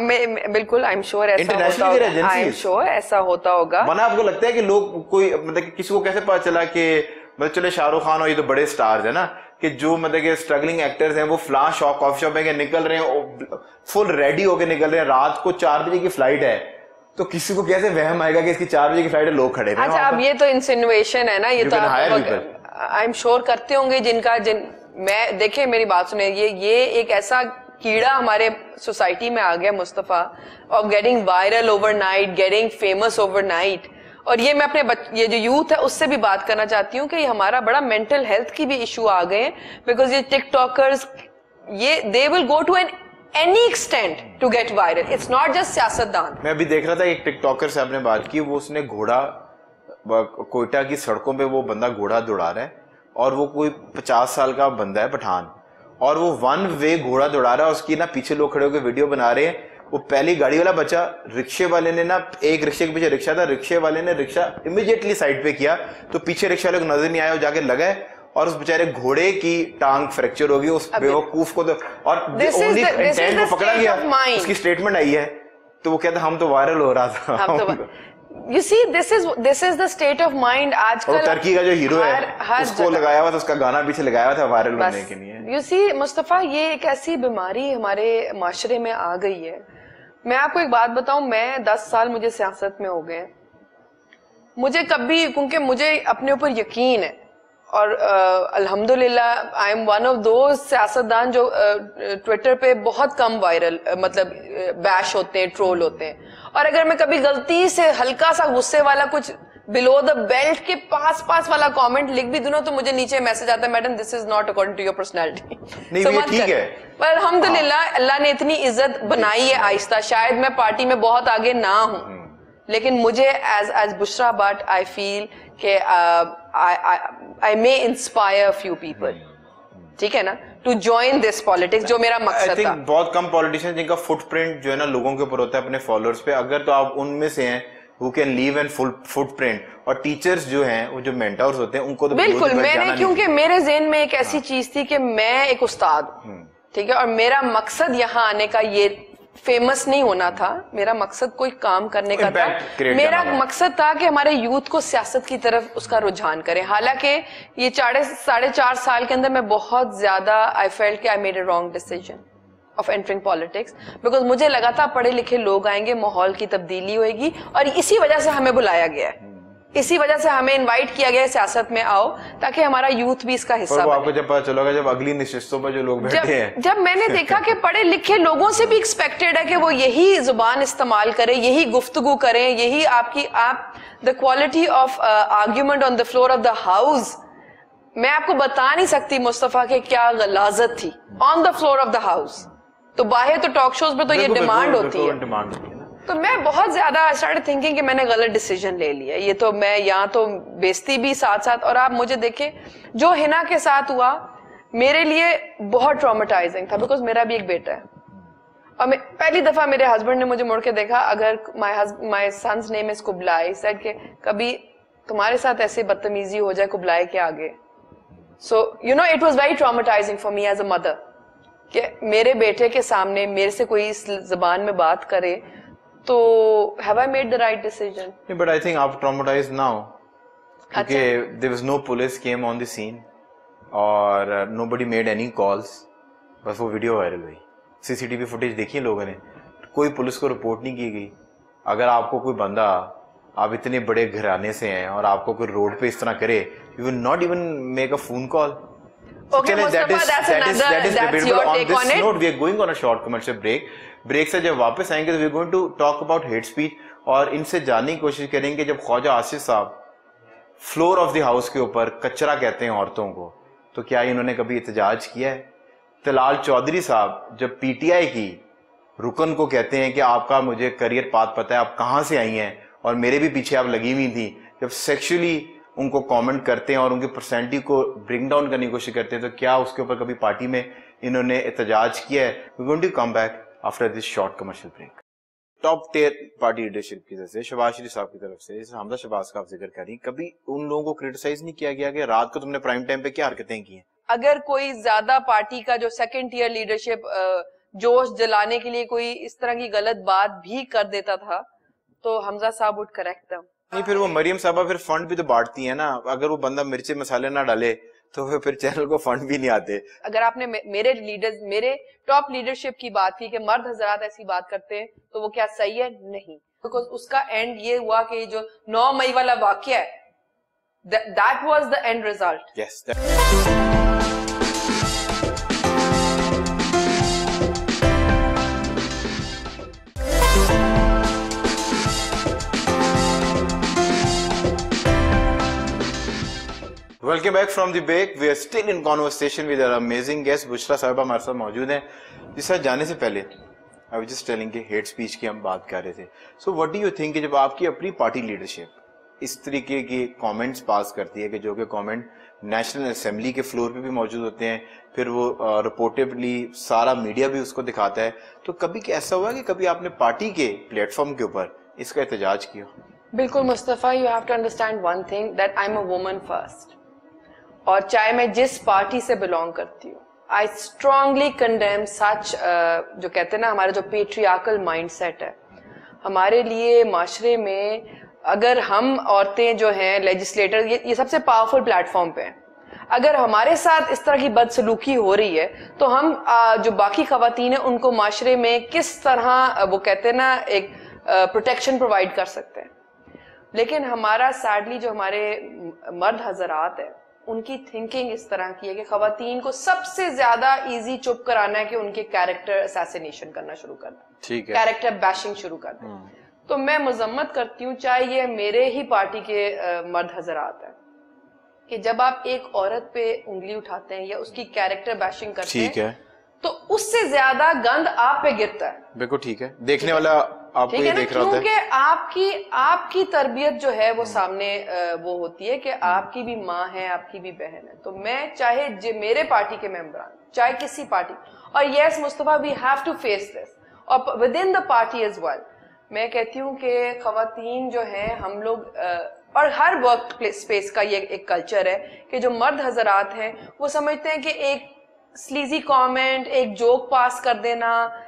[SPEAKER 2] بالکل آئی ایم شیور ایسا ہوتا ہوگا, آئی ایم شیور ایسا ہوتا ہوگا.
[SPEAKER 1] ورنہ آپ کو لگتا ہے کہ لوگ کوئی مطلب کسی کو کیسے پتا چلا کہ مطلب چلے شاہ رخ خان اور یہ تو بڑے سٹارز ہیں نا, کہ جو مطلب کہ اسٹرگلنگ ایکٹرز ہیں وہ فلاں شاپ کافی شاپ میں نکل رہے ہیں, فل ریڈی ہو کے نکل رہے ہیں, رات کو چار بجے کی فلائٹ ہے, تو کسی کو کیسے وہم آئے گا کہ اس کی چار بجے کی فلائٹ ہے, لوگ کھڑے ہیں.
[SPEAKER 2] اچھا اب یہ تو انسینویشن ہے نا, یہ تو آئی ایم شیور کرتے ہوں گے جن کا جن میں دیکھیں میری بات سنیں, یہ یہ ایک ایسا کیڑا ہمارے سوسائٹی میں آ گیا Mustafa, of getting viral overnight, getting famous overnight. اور یہ میں اپنے یہ جو یوتھ ہے اس سے بھی بات کرنا چاہتی ہوں کہ یہ ہمارا بڑا مینٹل ہیلتھ کی بھی ایشو آ گئے ہیں, بیکاز یہ ٹک ٹاکرز ये they will go to an any extent to get viral. It's not just सियासतदान.
[SPEAKER 1] मैं अभी देख रहा था एक टिकटॉकर से आपने बात की, वो उसने घोड़ा कोयटा की सड़कों पे वो बंदा घोड़ा दौड़ा रहा है और वो कोई पचास साल का बंदा है पठान और वो वन वे घोड़ा दौड़ा रहा है, उसकी ना पीछे लोग खड़े होकर वीडियो बना रहे हैं. वो पहली गाड़ी वाला बच्चा, रिक्शे वाले ने ना, एक रिक्शे के पीछे रिक्शा था, रिक्शे वाले ने रिक्शा इमीडिएटली साइड पे किया तो पीछे रिक्शा वाले को नजर नहीं आया, वो जाके लगा है और उस बेचारे घोड़े की टांग फ्रैक्चर हो गई उस बेवकूफ को तो, और ओनली इंटेंट को पकड़ा गया, उसकी स्टेटमेंट आई है तो वो कहता हम तो वायरल हो रहा था.
[SPEAKER 2] You see, this is this is the state of mind आजकल.
[SPEAKER 1] और टर्की का जो हीरो है उसको लगाया हुआ था, उसका गाना पीछे लगाया हुआ था वायरल होने के लिए.
[SPEAKER 2] You see, मुस्तफा, ये एक ऐसी बीमारी हमारे माशरे में आ गई है. मैं आपको एक बात बताऊं, मैं दस साल मुझे सियासत में हो गए, मुझे कभी, क्योंकि मुझे अपने ऊपर यकीन है और अल्हम्दुलिल्लाह I am one of those सियासतदान जो ट्विटर पे बहुत कम वायरल मतलब बैश होते हैं, ट्रोल होते हैं. और अगर मैं कभी गलती से हल्का सा गुस्से वाला कुछ बिलो द बेल्ट के पास पास वाला कमेंट लिख भी दूं ना तो मुझे नीचे मैसेज आता है, madam this is not according to your personality.
[SPEAKER 1] नहीं ये ठीक है,
[SPEAKER 2] पर अल्हम्दुलिल्लाह अल्लाह ने इतनी इज्जत बनाई है आहिस्ता. शायद मैं पार्टी में बहुत आगे ना हूं, लेकिन मुझे as as Bushra but I feel के I may inspire few people, ठीक है ना, टू जॉइन दिस पॉलिटिक्स, जो मेरा मकसद था.
[SPEAKER 1] बहुत कम पॉलिटिशियन जिनका फुटप्रिंट जो है ना लोगों के ऊपर होता है अपने फॉलोअर्स पे, अगर तो आप उनमें से हैं who can leave and full footprint. और टीचर्स जो हैं, वो जो मेंटर्स होते हैं, उनको तो
[SPEAKER 2] बिल्कुल मैंने, क्योंकि मेरे ज़हन में एक ऐसी चीज थी कि मैं एक उस्ताद हूं, ठीक है, और मेरा मकसद यहाँ आने का ये फेमस नहीं होना था, मेरा मकसद कोई काम करने का था. मेरा मकसद था कि हमारे यूथ को सियासत की तरफ उसका रुझान करें. हालांकि ये साढ़े साढ़े चार साल के अंदर मैं बहुत ज्यादा आई फेल्ट कि I made a wrong decision of entering politics, because मुझे लगा था पढ़े लिखे लोग आएंगे, माहौल की तब्दीली होगी, और इसी वजह से हमें बुलाया गया है, इसी वजह से हमें इनवाइट किया गया है सियासत में आओ, ताकि हमारा यूथ भी इसका हिस्सा बने.
[SPEAKER 1] आपको जब पता चलेगा जब अगली नशिस्तों पर जो लोग बैठे हैं,
[SPEAKER 2] जब मैंने देखा कि पढ़े लिखे लोगों से भी एक्सपेक्टेड है कि वो यही जुबान इस्तेमाल करें, यही गुफ्तगू करें, यही आपकी आप the quality of argument on the floor of the house, मैं आपको बता नहीं सकती मुस्तफा के क्या गलाजत थी on the floor of the house. तो बाहर तो टॉक शोज पे तो ये डिमांड होती है,
[SPEAKER 1] डिमांड होती है ना.
[SPEAKER 2] तो मैं बहुत ज्यादा स्टार्ट थिंकिंग कि मैंने गलत डिसीजन ले लिया. ये तो मैं यहाँ तो बेइज्जती भी साथ साथ, और आप मुझे देखें जो हिना के साथ हुआ मेरे लिए बहुत ट्रॉमेटाइजिंग था, बिकॉज मेरा भी एक बेटा है. और मैं पहली दफा मेरे हस्बैंड ने मुझे मुड़ के देखा, अगर my my son's name is Kublai, said कि कभी तुम्हारे साथ ऐसे बदतमीजी हो जाए कुबलाई के आगे. So you know it was very traumatising for me as a mother कि मेरे बेटे के सामने मेरे से कोई इस जबान में बात करे, तो have I made the right decision?
[SPEAKER 1] But I think आप ट्रॉमेटाइज्ड नाउ, क्योंकि there was no police came on the scene और नोबडी मेड एनी कॉल्स, बस वो वीडियो वायरल हुई. सीसीटीवी फुटेज देखी लोगों ने, कोई पुलिस को रिपोर्ट नहीं की गई. अगर आपको कोई बंदा, आप इतने बड़े घराने से हैं और आपको कोई रोड पे इस तरह करे, you will not even make a phone call.
[SPEAKER 2] Okay, Mustafa, that is, that is, that is, that is that's your
[SPEAKER 1] on
[SPEAKER 2] take
[SPEAKER 1] this
[SPEAKER 2] on it.
[SPEAKER 1] Note, we are going on a short commercial break. Break से जब वापस आएंगे तो we are going to talk about hate speech, और इनसे जानने की कोशिश करेंगे जब ख्वाजा आसिफ साहब फ्लोर ऑफ द हाउस के ऊपर कचरा कहते हैं औरतों को, तो क्या इन्होंने कभी एहतजाज किया है? तलाल चौधरी साहब जब पीटीआई की रुकन को कहते हैं कि आपका मुझे करियर पाथ पता है, आप कहाँ से आई हैं और मेरे भी पीछे आप लगी हुई थी, जब सेक्सुअली उनको कमेंट करते हैं और उनकी पर्सनैलिटी को ब्रिंग डाउन करने की कोशिश करते हैं, तो क्या उसके ऊपर कभी पार्टी में इन्होंने एहतजाज किया है? We going to come back after this short commercial break. Top tier party leadership की तरफ से, शहबाज शरीफ साहब की तरफ से, जैसे हमजा शहबाज का आप जिक्र करें, कभी उन लोगों को क्रिटिसाइज नहीं किया गया कि रात को तुमने प्राइम टाइम पे क्या हरकतें की हैं?
[SPEAKER 2] अगर कोई ज्यादा पार्टी का जो सेकंड टियर लीडरशिप जोश जलाने के लिए कोई इस तरह की गलत बात भी कर देता था, तो हमजा साहब वुड करेक्ट देम.
[SPEAKER 1] नहीं, फिर वो मरियम साहबा फिर फंड भी तो बांटती है ना. अगर वो बंदा मिर्चे मसाले ना डाले तो फिर चैनल को फंड भी नहीं आते. अगर
[SPEAKER 2] आपने मेरे लीडर्स, मेरे टॉप लीडरशिप की बात की कि मर्द हजरात ऐसी बात करते हैं, तो वो क्या सही है? नहीं, बिकॉज उसका एंड ये हुआ कि जो नौ मई वाला वाकया है, that was the end result.
[SPEAKER 1] Yes. Welcome back from the break. We are still in conversation with our amazing guest Bushra साहिबा हमारे साथ मौजूद हैं. जिस तरह जाने से पहले I was just telling कि हेट स्पीच की हम बात कर रहे थे. So what do you think कि जब आपकी अपनी पार्टी लीडरशिप इस तरीके के कमेंट्स पास करती है कि जो कि कमेंट नेशनल असेंबली के फ्लोर पे भी मौजूद होते हैं, फिर वो रिपोर्टेबली uh, सारा मीडिया भी उसको दिखाता है, तो कभी ऐसा हुआ कि कभी आपने पार्टी के प्लेटफॉर्म के ऊपर इसका एहतजाज किया?
[SPEAKER 2] बिल्कुल Mustafa, you have to understand one thing that I am a woman first, और चाहे मैं जिस पार्टी से बिलोंग करती हूँ, आई स्ट्रांगली कंडेम सच, जो कहते हैं ना हमारा जो पेट्रियार्कल माइंडसेट है हमारे लिए माशरे में. अगर हम औरतें जो हैं लेजिस्लेटर, ये, ये सबसे पावरफुल प्लेटफॉर्म पे हैं, अगर हमारे साथ इस तरह की बदसलूकी हो रही है तो हम आ, जो बाकी खवातीन हैं उनको माशरे में किस तरह वो कहते हैं ना एक प्रोटेक्शन प्रोवाइड कर सकते हैं. लेकिन हमारा सैडली जो हमारे मर्द हजरात है उनकी थिंकिंग इस तरह की है कि खवातीन को सबसे ज्यादा इजी चुप कराना है कि उनके कैरेक्टर असैसिनेशन करना शुरू कर दें,
[SPEAKER 1] ठीक है,
[SPEAKER 2] कैरेक्टर बैशिंग शुरू कर दें. तो मैं मजम्मत करती हूँ, चाहे ये मेरे ही पार्टी के आ, मर्द हजरात हैं, कि जब आप एक औरत पे उंगली उठाते हैं या उसकी कैरेक्टर बैशिंग करते
[SPEAKER 1] ठीक
[SPEAKER 2] हैं
[SPEAKER 1] है,
[SPEAKER 2] तो उससे ज्यादा गंद आप पे गिरता है.
[SPEAKER 1] बिल्कुल ठीक है, देखने वाला आपको ये देख रहा होता है.
[SPEAKER 2] क्योंकि आपकी आपकी तरबियत जो है वो सामने वो होती है कि आपकी भी माँ है, आपकी भी बहन है. तो मैं चाहे जो मेरे पार्टी के मेंबरान, चाहे किसी पार्टी, और yes Mustafa we have to face this, और within the party as well. मैं कहती हूँ कि खवातीन जो हैं हम लोग, और हर वर्क स्पेस का ये एक कल्चर है कि जो मर्द हजरात हैं वो समझते हैं कि एक स्लीजी कमेंट, एक जोक पास कर देना,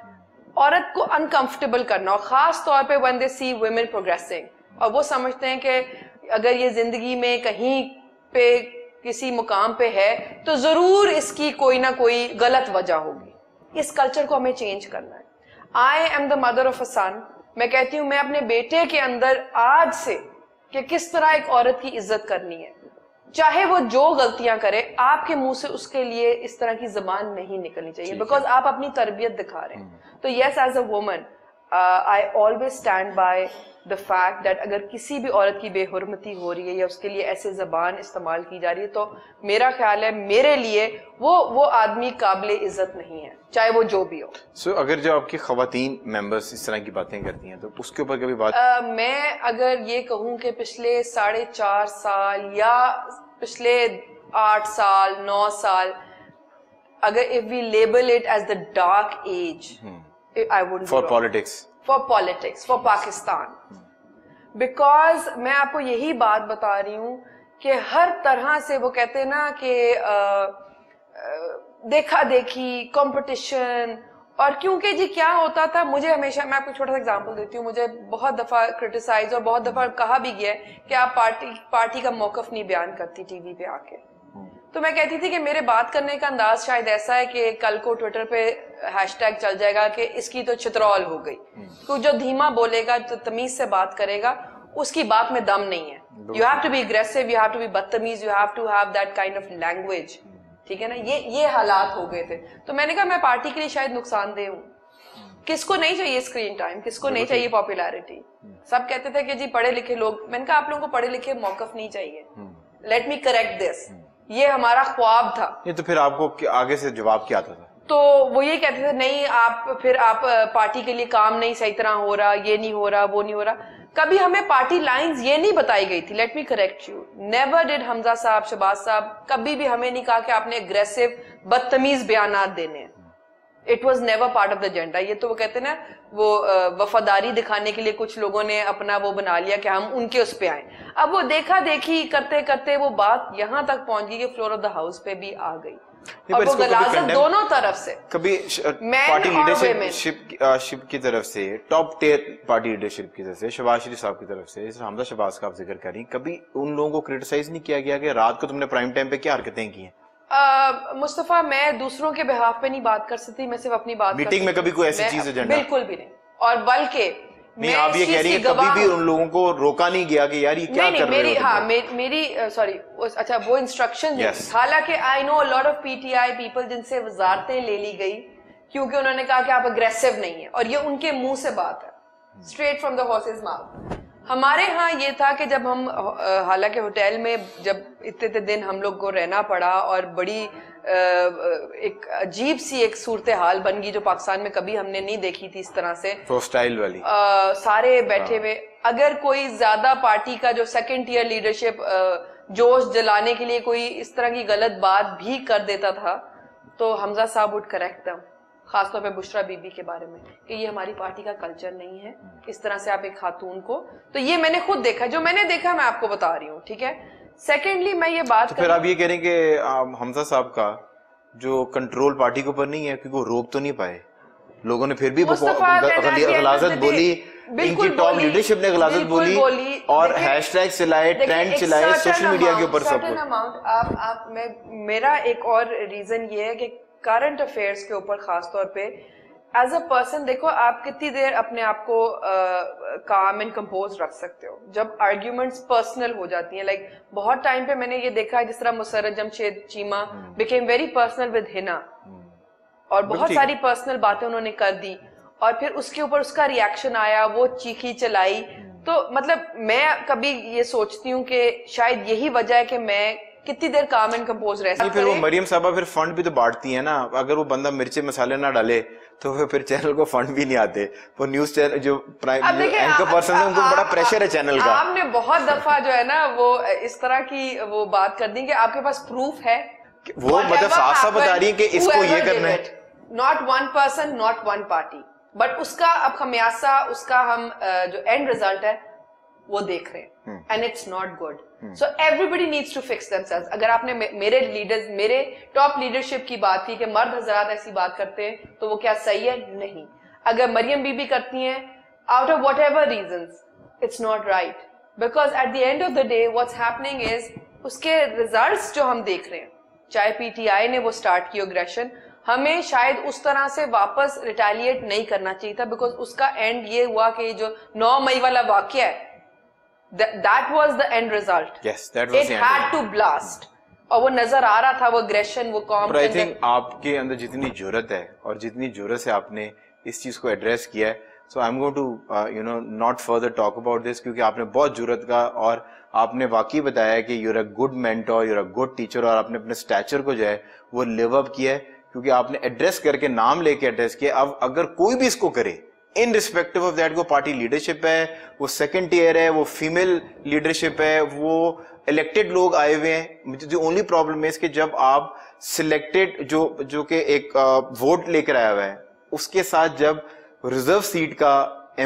[SPEAKER 2] औरत को अनकंफर्टेबल करना, और खास तौर पे when they see women progressing, और वो समझते हैं कि अगर ये जिंदगी में कहीं पे किसी मुकाम पे है तो जरूर इसकी कोई ना कोई गलत वजह होगी. इस कल्चर को हमें चेंज करना है. I am the mother of a son. मैं कहती हूँ मैं अपने बेटे के अंदर आज से कि किस तरह एक औरत की इज्जत करनी है, चाहे वो जो गलतियां करे, आपके मुंह से उसके लिए इस तरह की जबान नहीं निकलनी चाहिए, बिकॉज आप अपनी तरबियत दिखा रहे हैं. तो yes, as a woman I always stand by the fact that अगर किसी भी औरत की बेहुरमती हो रही है या उसके लिए ऐसे जबान इस्तेमाल की जा रही है, तो मेरा ख्याल है मेरे लिए वो वो आदमी काबिल इज्जत नहीं है, चाहे वो जो भी हो.
[SPEAKER 1] सो so, अगर जो आपकी खवातीन मेंबर्स इस तरह की बातें करती हैं तो उसके ऊपर कभी बात
[SPEAKER 2] uh, मैं अगर ये कहूँ कि पिछले साढ़े चार साल या पिछले आठ साल नौ साल, अगर if we label it as the dark age, I would
[SPEAKER 1] for politics
[SPEAKER 2] for politics for Pakistan, because मैं आपको यही बात बता रही हूँ कि हर तरह से वो कहते हैं ना कि देखा देखी, कंपटीशन, और क्योंकि जी क्या होता था, मुझे हमेशा, मैं आपको छोटा सा एग्जांपल देती हूँ, मुझे बहुत दफा क्रिटिसाइज और बहुत दफा कहा भी गया है कि आप पार्टी पार्टी का मौकफ नहीं बयान करती टीवी पे आके. तो मैं कहती थी कि मेरे बात करने का अंदाज शायद ऐसा है कि कल को ट्विटर पे हैशटैग चल जाएगा कि इसकी तो चित्रौल हो गई, तो जो धीमा बोलेगा, जो तमीज से बात करेगा, उसकी बात में दम नहीं है. You have to be aggressive, you have to be बदतमीज, you have to have that kind of language. ठीक है ना, ये ये हालात हो गए थे. तो मैंने कहा मैं पार्टी के लिए शायद नुकसानदेह हूँ. किसको नहीं चाहिए स्क्रीन टाइम, किसको नहीं चाहिए पॉपुलैरिटी. सब कहते थे कि जी पढ़े लिखे लोग, मैंने कहा आप लोगों को पढ़े लिखे मौकफ नहीं चाहिए. लेट मी करेक्ट दिस, ये हमारा ख्वाब था.
[SPEAKER 1] ये तो फिर आपको आगे से जवाब क्या आता था?
[SPEAKER 2] तो वो ये कहते थे नहीं आप फिर आप पार्टी के लिए काम नहीं सही तरह हो रहा, ये नहीं हो रहा, वो नहीं हो रहा. कभी हमें पार्टी लाइंस ये नहीं बताई गई थी. Let me correct you, never did Hamza साहब, शहबाज साहब कभी भी हमें नहीं कहा कि आपने अग्रेसिव बदतमीज बयानात देने हैं. It was never part of the agenda. ये तो वो कहते हैं ना, वो वफादारी दिखाने के लिए कुछ लोगों ने अपना वो बना लिया कि हम उनके उस पे आए. अब वो देखा देखी करते करते वो बात यहाँ तक पहुंच गई कि फ्लोर ऑफ द हाउस पे भी आ गई, और वो गलाजत दोनों तरफ से.
[SPEAKER 1] कभी पार्टी लीडरशिप शिप की तरफ से, टॉप टियर पार्टी लीडरशिप की तरफ से, शहबाज शरीफ साहब की तरफ से, हमजा शहबाज का आप जिक्र करें, कभी उन लोगों को क्रिटिसाइज नहीं किया गया कि रात को तुमने प्राइम टाइम पे क्या हरकतें की हैं?
[SPEAKER 2] Uh, मुस्तफा, मैं दूसरों के बिहाफ पे नहीं बात कर सकती, मैं सिर्फ अपनी बात
[SPEAKER 1] मीटिंग में कभी कोई ऐसी चीज एजेंडा?
[SPEAKER 2] बिल्कुल भी नहीं. और बल्कि
[SPEAKER 1] नहीं, आप ये कह रही हैं कभी भी उन लोगों को रोका नहीं गया कि यार ये क्या
[SPEAKER 2] नहीं,
[SPEAKER 1] कर
[SPEAKER 2] नहीं,
[SPEAKER 1] रहे
[SPEAKER 2] मेरी
[SPEAKER 1] हो?
[SPEAKER 2] हाँ मे, मेरी सॉरी अच्छा वो इंस्ट्रक्शन
[SPEAKER 1] yes.
[SPEAKER 2] हालांकि I know lot of PTI people जिनसे वजारतें ले ली गई क्योंकि उन्होंने कहा कि आप अग्रेसिव नहीं है, और ये उनके मुंह से बात है, straight from the horse's mouth. हमारे यहाँ ये था कि जब हम हालांकि होटल में जब اتنے اتنے دن ہم لوگ کو رہنا پڑا اور بڑی ایک عجیب سی ایک صورتحال بن گئی جو پاکستان میں کبھی ہم نے نہیں دیکھی تھی اس طرح سے
[SPEAKER 1] ہاسٹائل والی.
[SPEAKER 2] سارے بیٹھے ہوئے. اگر کوئی زیادہ پارٹی کا جو سیکنڈ ٹیئر لیڈرشپ جوش جلانے کے لیے کوئی اس طرح کی غلط بات بھی کر دیتا تھا تو حمزہ صاحب وڈ کریکٹ دم, خاص طور پہ بشرا بی بی کے بارے میں, کہ یہ ہماری پارٹی کا کلچر نہیں ہے اس طرح سے آپ ایک خاتون کو. تو یہ میں نے خود دیکھا, جو میں نے دیکھا میں آپ کو بتا رہی ہوں, ٹھیک ہے. سیکنڈلی میں یہ بات
[SPEAKER 1] پھر آپ یہ کہہ رہے ہیں کہ حمزہ صاحب کا جو کنٹرول پارٹی کے اوپر نہیں ہے کیونکہ وہ روک تو نہیں پائے, لوگوں نے پھر بھی غلاظت بولی, ان کی ٹاپ لیڈرشپ نے غلاظت بولی اور ہیش ٹیگ چلائے, ٹرینڈ چلائے سوشل میڈیا کے اوپر سب کچھ.
[SPEAKER 2] میرا ایک اور ریزن یہ ہے کہ کرنٹ افیئرس کے اوپر خاص طور پہ ایز اے پرسن دیکھو آپ کتنی دیر اپنے آپ کو کام اینڈ کمپوز رکھ سکتے ہو جب آرگیومنٹس پرسنل ہو جاتی ہیں. لائک بہت ٹائم پہ میں نے یہ دیکھا ہے جس طرح Musarrat Jamshed Cheema became very personal with Hina اور بہت ساری پرسنل باتیں انہوں نے کر دی اور پھر اس کے اوپر اس کا ریاکشن آیا, وہ چیخی چلائی. تو مطلب میں کبھی یہ سوچتی ہوں کہ شاید یہی وجہ ہے کہ میں کتنی دیر کام اینڈ کمپوز رہ سکتے.
[SPEAKER 1] پھر وہ مریم صاحبہ پھر فنڈ بھی تو بانٹتی ہیں نا, اگر وہ بندہ مرچے مسالے نہ ڈالے تو پھر چینل کو فنڈ بھی نہیں آتے. وہ نیوز چینل جو اینکر پرسن ہے ان کو بڑا پریشر ہے چینل کا.
[SPEAKER 2] آپ نے بہت دفعہ جو ہے نا وہ اس طرح کی وہ بات کر دی کہ آپ کے پاس پروف ہے,
[SPEAKER 1] وہ مطلب صاف صاف بتا رہی ہے کہ اس کو یہ کرنا ہے.
[SPEAKER 2] Not one person not one party, but اس کا اب خمیاسہ, اس کا ہم جو اینڈ ریزلٹ ہے وہ دیکھ رہے ہیں and it's not good. So everybody needs to fix themselves. اگر آپ نے میرے لیڈرز, میرے ٹاپ لیڈرشپ کی بات کی کہ مرد حضرات ایسی بات کرتے ہیں تو وہ کیا صحیح ہے؟ نہیں. اگر مریم بی بی کرتی ہیں out of whatever reasons, it's not right, because at the end of the day what's happening is اس کے ریزلٹس جو ہم دیکھ رہے ہیں, چاہے پی ٹی آئی نے وہ اسٹارٹ کی اگریشن, ہمیں شاید اس طرح سے واپس ریٹیلیٹ نہیں کرنا چاہیے تھا, بیکاز اس کا اینڈ یہ ہوا کہ جو نو مئی والا واقعہ ہے that was the end result.
[SPEAKER 1] Yes, that was
[SPEAKER 2] it
[SPEAKER 1] the end.
[SPEAKER 2] It had to blast. اور وہ نظر آ رہا تھا وہ اگریشن, وہ کام.
[SPEAKER 1] But I think آپ کے اندر جتنی جرت ہے اور جتنی جرت سے آپ نے اس چیز کو ایڈریس کیا ہے, so I'm going to uh, you know not further talk about this, کیونکہ آپ نے بہت جرت کا اور آپ نے واقعی بتایا کہ you're a good mentor, you're a good teacher, اور آپ نے اپنے اسٹیچر کو جو ہے وہ لیو اپ کیا ہے, کیونکہ آپ نے ایڈریس کر کے نام لے کے ایڈریس کیا. اب اگر کوئی بھی اس کو کرے ان ریسپیکٹو آف دیٹ, وہ پارٹی لیڈرشپ ہے, وہ سیکنڈ ٹیئر ہے, وہ فیمیل لیڈرشپ ہے, وہ الیکٹڈ لوگ آئے ہوئے ہیں. مجھے دی اونلی پرابلم ہے کہ جب آپ سلیکٹڈ جو جو کہ ایک ووٹ لے کر آیا ہوا ہے, اس کے ساتھ جب ریزرو سیٹ کا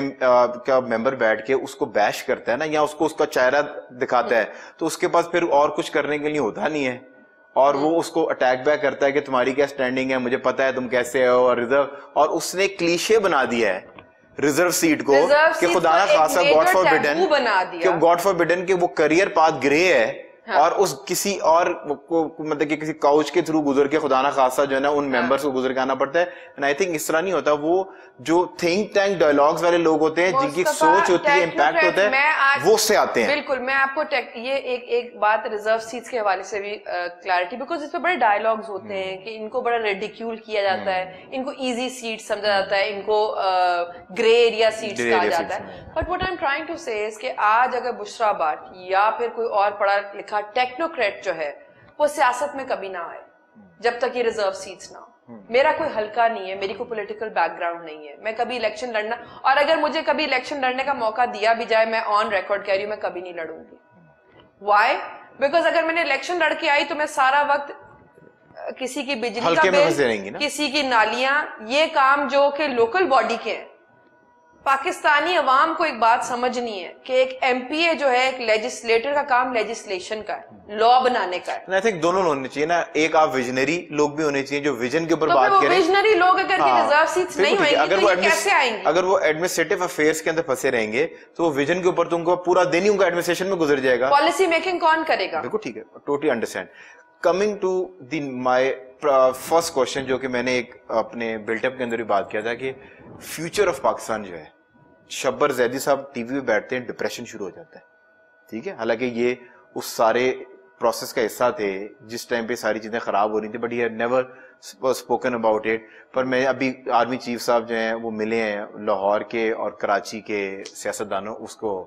[SPEAKER 1] کا ممبر بیٹھ کے اس کو بیش کرتا ہے نا, یا اس کو اس کا چہرہ دکھاتا ہے, تو اس کے پاس پھر اور کچھ کرنے کے لیے ہوتا نہیں ہے, اور وہ اس کو اٹیک بیک کرتا ہے کہ تمہاری کیا سٹینڈنگ ہے, مجھے پتا ہے تم کیسے ہو, اور ریزرو, اور اس نے کلیشے بنا دیا ہے ریزرو سیٹ کو کہ خدا نہ خاصا گاڈ فار بڈن کہ گاڈ فار بڈن کہ وہ کریئر پاتھ گرے ہے, اور اس کسی اور مطلب کہ کسی کاؤچ کے تھرو گزر کے خدا نہ خاصا جو ہے نا ان ممبرس کو گزر کے آنا پڑتا ہے. اینڈ آئی تھنک اس طرح نہیں ہوتا. وہ جو تھنک ٹینک ڈائلاگز والے لوگ ہوتے ہیں جن کی سوچ ہوتی ہے, امپیکٹ ہوتا ہے, وہ اس سے آتے ہیں.
[SPEAKER 2] بالکل. میں آپ کو یہ ایک ایک بات ریزرو سیٹس کے حوالے سے بھی کلیئرٹی, بیکاز اس پہ بڑے ڈائلاگز ہوتے ہیں کہ ان کو بڑا ریڈیکیول کیا جاتا ہے, ان کو ایزی سیٹ سمجھا جاتا ہے, ان کو گرے ایریا سیٹس کہا جاتا ہے. But what I am trying to say is کہ آج اگر بشرا بٹ یا پھر کوئی اور پڑھا لکھا ٹیکنوکریٹ جو ہے وہ سیاست میں کبھی نہ آئے جب تک یہ ریزرو سیٹس نہ ہو. میرا کوئی حلقہ نہیں ہے, میری کوئی پولیٹیکل بیک گراؤنڈ نہیں ہے, میں کبھی الیکشن لڑنا, اور اگر مجھے کبھی الیکشن لڑنے کا موقع دیا بھی جائے, میں آن ریکارڈ کہہ رہی ہوں میں کبھی نہیں لڑوں گی. وائی؟ بیکاز اگر میں نے الیکشن لڑ کے آئی تو میں سارا وقت کسی کی بجلی کا بل, کسی کی نالیاں, یہ کام جو کہ لوکل باڈی کے ہیں. پاکستانی عوام کو ایک بات سمجھنی ہے کہ ایک ایم پی اے جو ہے ایک لیجسلیٹر کا کام لیجسلیشن کا ہے, لا بنانے کا ہے.
[SPEAKER 1] میں تھنک دونوں ہونے چاہیے نا, ایک آپ ویژنری لوگ بھی ہونے چاہیے جو ویژن کے اوپر بات کریں.
[SPEAKER 2] ویژنری لوگ اگر ریزرو سیٹس نہیں ہوئیں گے تو یہ کیسے آئیں گے؟
[SPEAKER 1] اگر وہ ایڈمنسٹریٹو افیئرس کے اندر پھنسے رہیں گے تو وہ ویژن کے اوپر تو ان کو پورا دن ہی ان کا ایڈمنسٹریشن میں گزر جائے گا.
[SPEAKER 2] پالیسی میکنگ کون کرے گا؟
[SPEAKER 1] بالکل ٹھیک ہے, totally understand. Coming to the my first question جو کہ میں نے ایک اپنے بلٹ اپ کے اندر بھی بات کیا تھا کہ فیوچر آف پاکستان جو ہے, شبر زیدی صاحب ٹی وی پہ بیٹھتے ہیں, ڈپریشن شروع ہو جاتا ہے. ٹھیک ہے, حالانکہ یہ اس سارے پروسیس کا حصہ تھے جس ٹائم پہ ساری چیزیں خراب ہو رہی تھیں, but he had never spoken about it. پر میں ابھی آرمی چیف صاحب جو ہیں وہ ملے ہیں لاہور کے اور کراچی کے سیاستدانوں, اس کو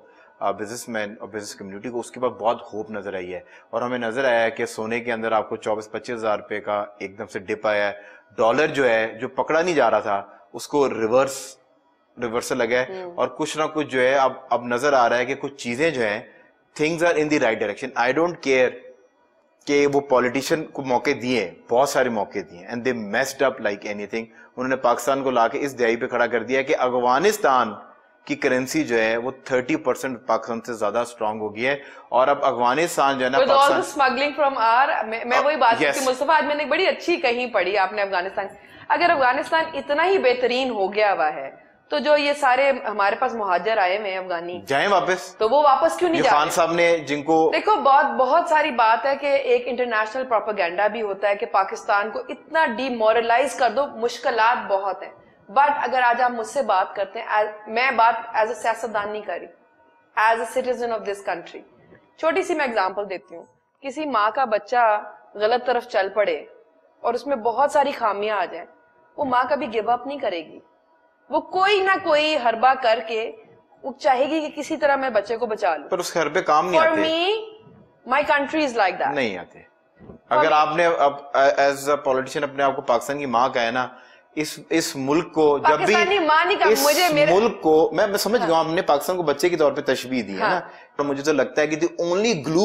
[SPEAKER 1] بزنس مین اور بزنس کمیونٹی کو اس کے بعد بہت ہوپ نظر آئی ہے, اور ہمیں نظر آیا ہے کہ سونے کے اندر آپ کو چوبیس پچیس ہزار روپے کا ایک دم سے ڈپ آیا ہے. ڈالر جو ہے جو پکڑا نہیں جا رہا تھا اس کو ریورس ریورسل لگا ہے, اور کچھ نہ کچھ جو ہے اب اب نظر آ رہا ہے کہ کچھ چیزیں جو ہیں things are in the right direction. I don't care کہ وہ پولیٹیشین کو موقع دیے, بہت سارے موقع دیے, and they messed up like اینی تھنگ. انہوں نے پاکستان کو لا کے اس دہائی پہ کھڑا کر دیا کہ افغانستان کی کرنسی جو ہے وہ تھرٹی پرسینٹ پاکستان سے زیادہ اسٹرانگ ہو گئی ہے, اور اب افغانستان جو ہے نا
[SPEAKER 2] اسمگلنگ فرام آر, میں وہی بات کی مصطفیٰ, آج میں نے بڑی اچھی کہیں پڑھی آپ نے افغانستان, اگر افغانستان اتنا ہی بہترین ہو گیا ہوا ہے تو جو یہ سارے ہمارے پاس مہاجر آئے ہوئے ہیں افغانی
[SPEAKER 1] جائیں واپس,
[SPEAKER 2] تو وہ واپس کیوں نہیں جا رہے؟
[SPEAKER 1] خان صاحب نے جن کو
[SPEAKER 2] دیکھو بہت بہت ساری بات ہے کہ ایک انٹرنیشنل پروپیگنڈا بھی ہوتا ہے کہ پاکستان کو اتنا ڈی مورلائز کر دو, مشکلات بہت ہیں, بٹ اگر آج آپ مجھ سے بات کرتے ہیں, میں بات ایز اے سیاستدان نہیں کر رہی, as a citizen of this country. چھوٹی سی میں اگزامپل دیتی ہوں, کسی ماں کا بچہ غلط طرف چل پڑے اور اس میں بہت ساری خامیاں آ جائیں, وہ ماں کبھی گیو اپ نہیں کرے گی, وہ کوئی نہ کوئی حربہ کر کے وہ چاہے گی کہ کسی طرح میں بچے کو بچا لوں.
[SPEAKER 1] پر اس حربے کام نہیں آتے.
[SPEAKER 2] For me, my country is like that.
[SPEAKER 1] نہیں آتے. اگر آپ نے اب ایز اے پولیٹیشین اپنے آپ کو پاکستان کی ماں کہا ہے نا, اس اس ملک کو جب بھی اس ملک کو میں میں سمجھ گیا, ہم نے پاکستان کو بچے کے طور پہ تشبیہ دی ہے نا, تو مجھے تو لگتا ہے کہ دی اونلی گلو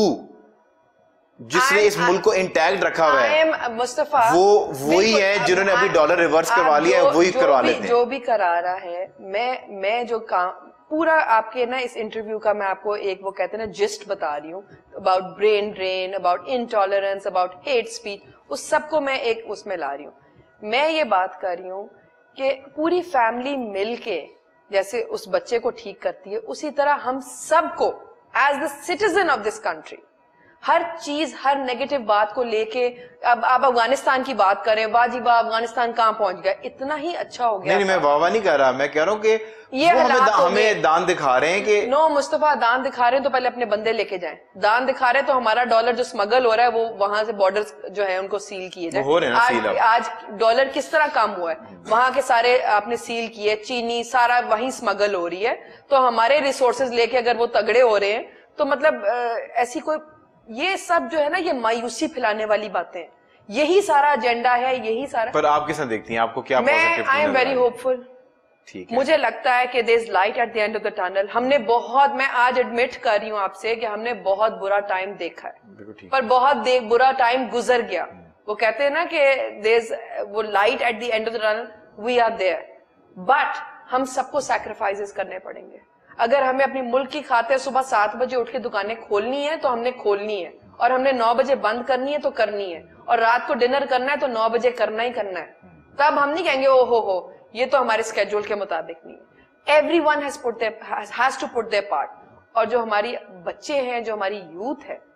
[SPEAKER 1] جس نے اس ملک کو انٹیکٹ رکھا ہوا ہے وہ وہی ہے جنہوں نے ابھی ڈالر ریورس کروا لیا ہے, وہی کروا لیتے ہیں
[SPEAKER 2] جو بھی کرا رہا ہے. میں میں جو کام پورا آپ کے نا اس انٹرویو کا میں آپ کو ایک وہ کہتے ہیں نا جسٹ بتا رہی ہوں, about brain drain, about intolerance, about hate speech, اس سب کو میں ایک اس میں لا رہی ہوں. میں یہ بات کر رہی ہوں کہ پوری فیملی مل کے جیسے اس بچے کو ٹھیک کرتی ہے, اسی طرح ہم سب کو as the citizen of this country ہر چیز, ہر نیگیٹو بات کو لے کے, اب آپ افغانستان کی بات کریں, واہ جی واہ افغانستان کہاں پہنچ گیا, اتنا ہی اچھا ہو گیا.
[SPEAKER 1] نہیں میں واہ واہ نہیں کر رہا, میں کہہ رہا ہوں کہ
[SPEAKER 2] یہ
[SPEAKER 1] ہمیں دان دکھا رہے ہیں کہ
[SPEAKER 2] نو مصطفیٰ دان دکھا رہے ہیں تو پہلے اپنے بندے لے کے جائیں. دان دکھا رہے ہیں تو ہمارا ڈالر جو اسمگل ہو رہا ہے وہ وہاں سے بارڈرز جو ہے ان کو سیل کیے جائیں. آج ڈالر کس طرح کم ہوا ہے, وہاں کے سارے آپ نے سیل کیے, چینی سارا وہیں اسمگل ہو رہی ہے, تو ہمارے ریسورسز لے کے اگر وہ تگڑے ہو رہے ہیں تو مطلب ایسی کوئی, یہ سب جو ہے نا یہ مایوسی پھیلانے والی باتیں, یہی سارا ایجنڈا ہے, یہی سارا.
[SPEAKER 1] پر آپ کس طرح دیکھتی ہیں, آپ کو کیا
[SPEAKER 2] میں I am very hopeful. مجھے لگتا ہے کہ there is light at the end of the tunnel. ہم نے بہت, میں آج ایڈمٹ کر رہی ہوں آپ سے کہ ہم نے بہت برا ٹائم دیکھا ہے, پر بہت برا ٹائم گزر گیا. وہ کہتے ہیں نا کہ دیر از وہ light at the end of the tunnel, we are there, but ہم سب کو سیکریفائسز کرنے پڑیں گے. اگر ہمیں اپنی ملک کی خاطر صبح سات بجے اٹھ کے دکانیں کھولنی ہے تو ہم نے کھولنی ہے, اور ہم نے نو بجے بند کرنی ہے تو کرنی ہے, اور رات کو ڈنر کرنا ہے تو نو بجے کرنا ہی کرنا ہے. تب ہم نہیں کہیں گے او ہو ہو یہ تو ہمارے اسکیڈول کے مطابق نہیں ہے. Everyone has put has to put their part. اور جو ہماری بچے ہیں, جو ہماری یوتھ ہے,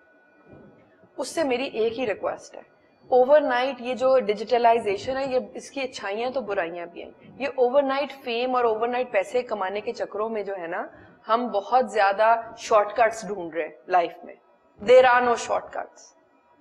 [SPEAKER 2] اس سے میری ایک ہی ریکویسٹ ہے, اوور نائٹ یہ جو ڈیجیٹلائزیشن ہے, یہ اس کی اچھائیاں تو برائیاں بھی ہیں. یہ اوور نائٹ فیم اور اوور نائٹ پیسے کمانے کے چکروں میں جو ہے نا, ہم بہت زیادہ شارٹ کٹس ڈھونڈ رہے ہیں لائف میں. There are no shortcuts.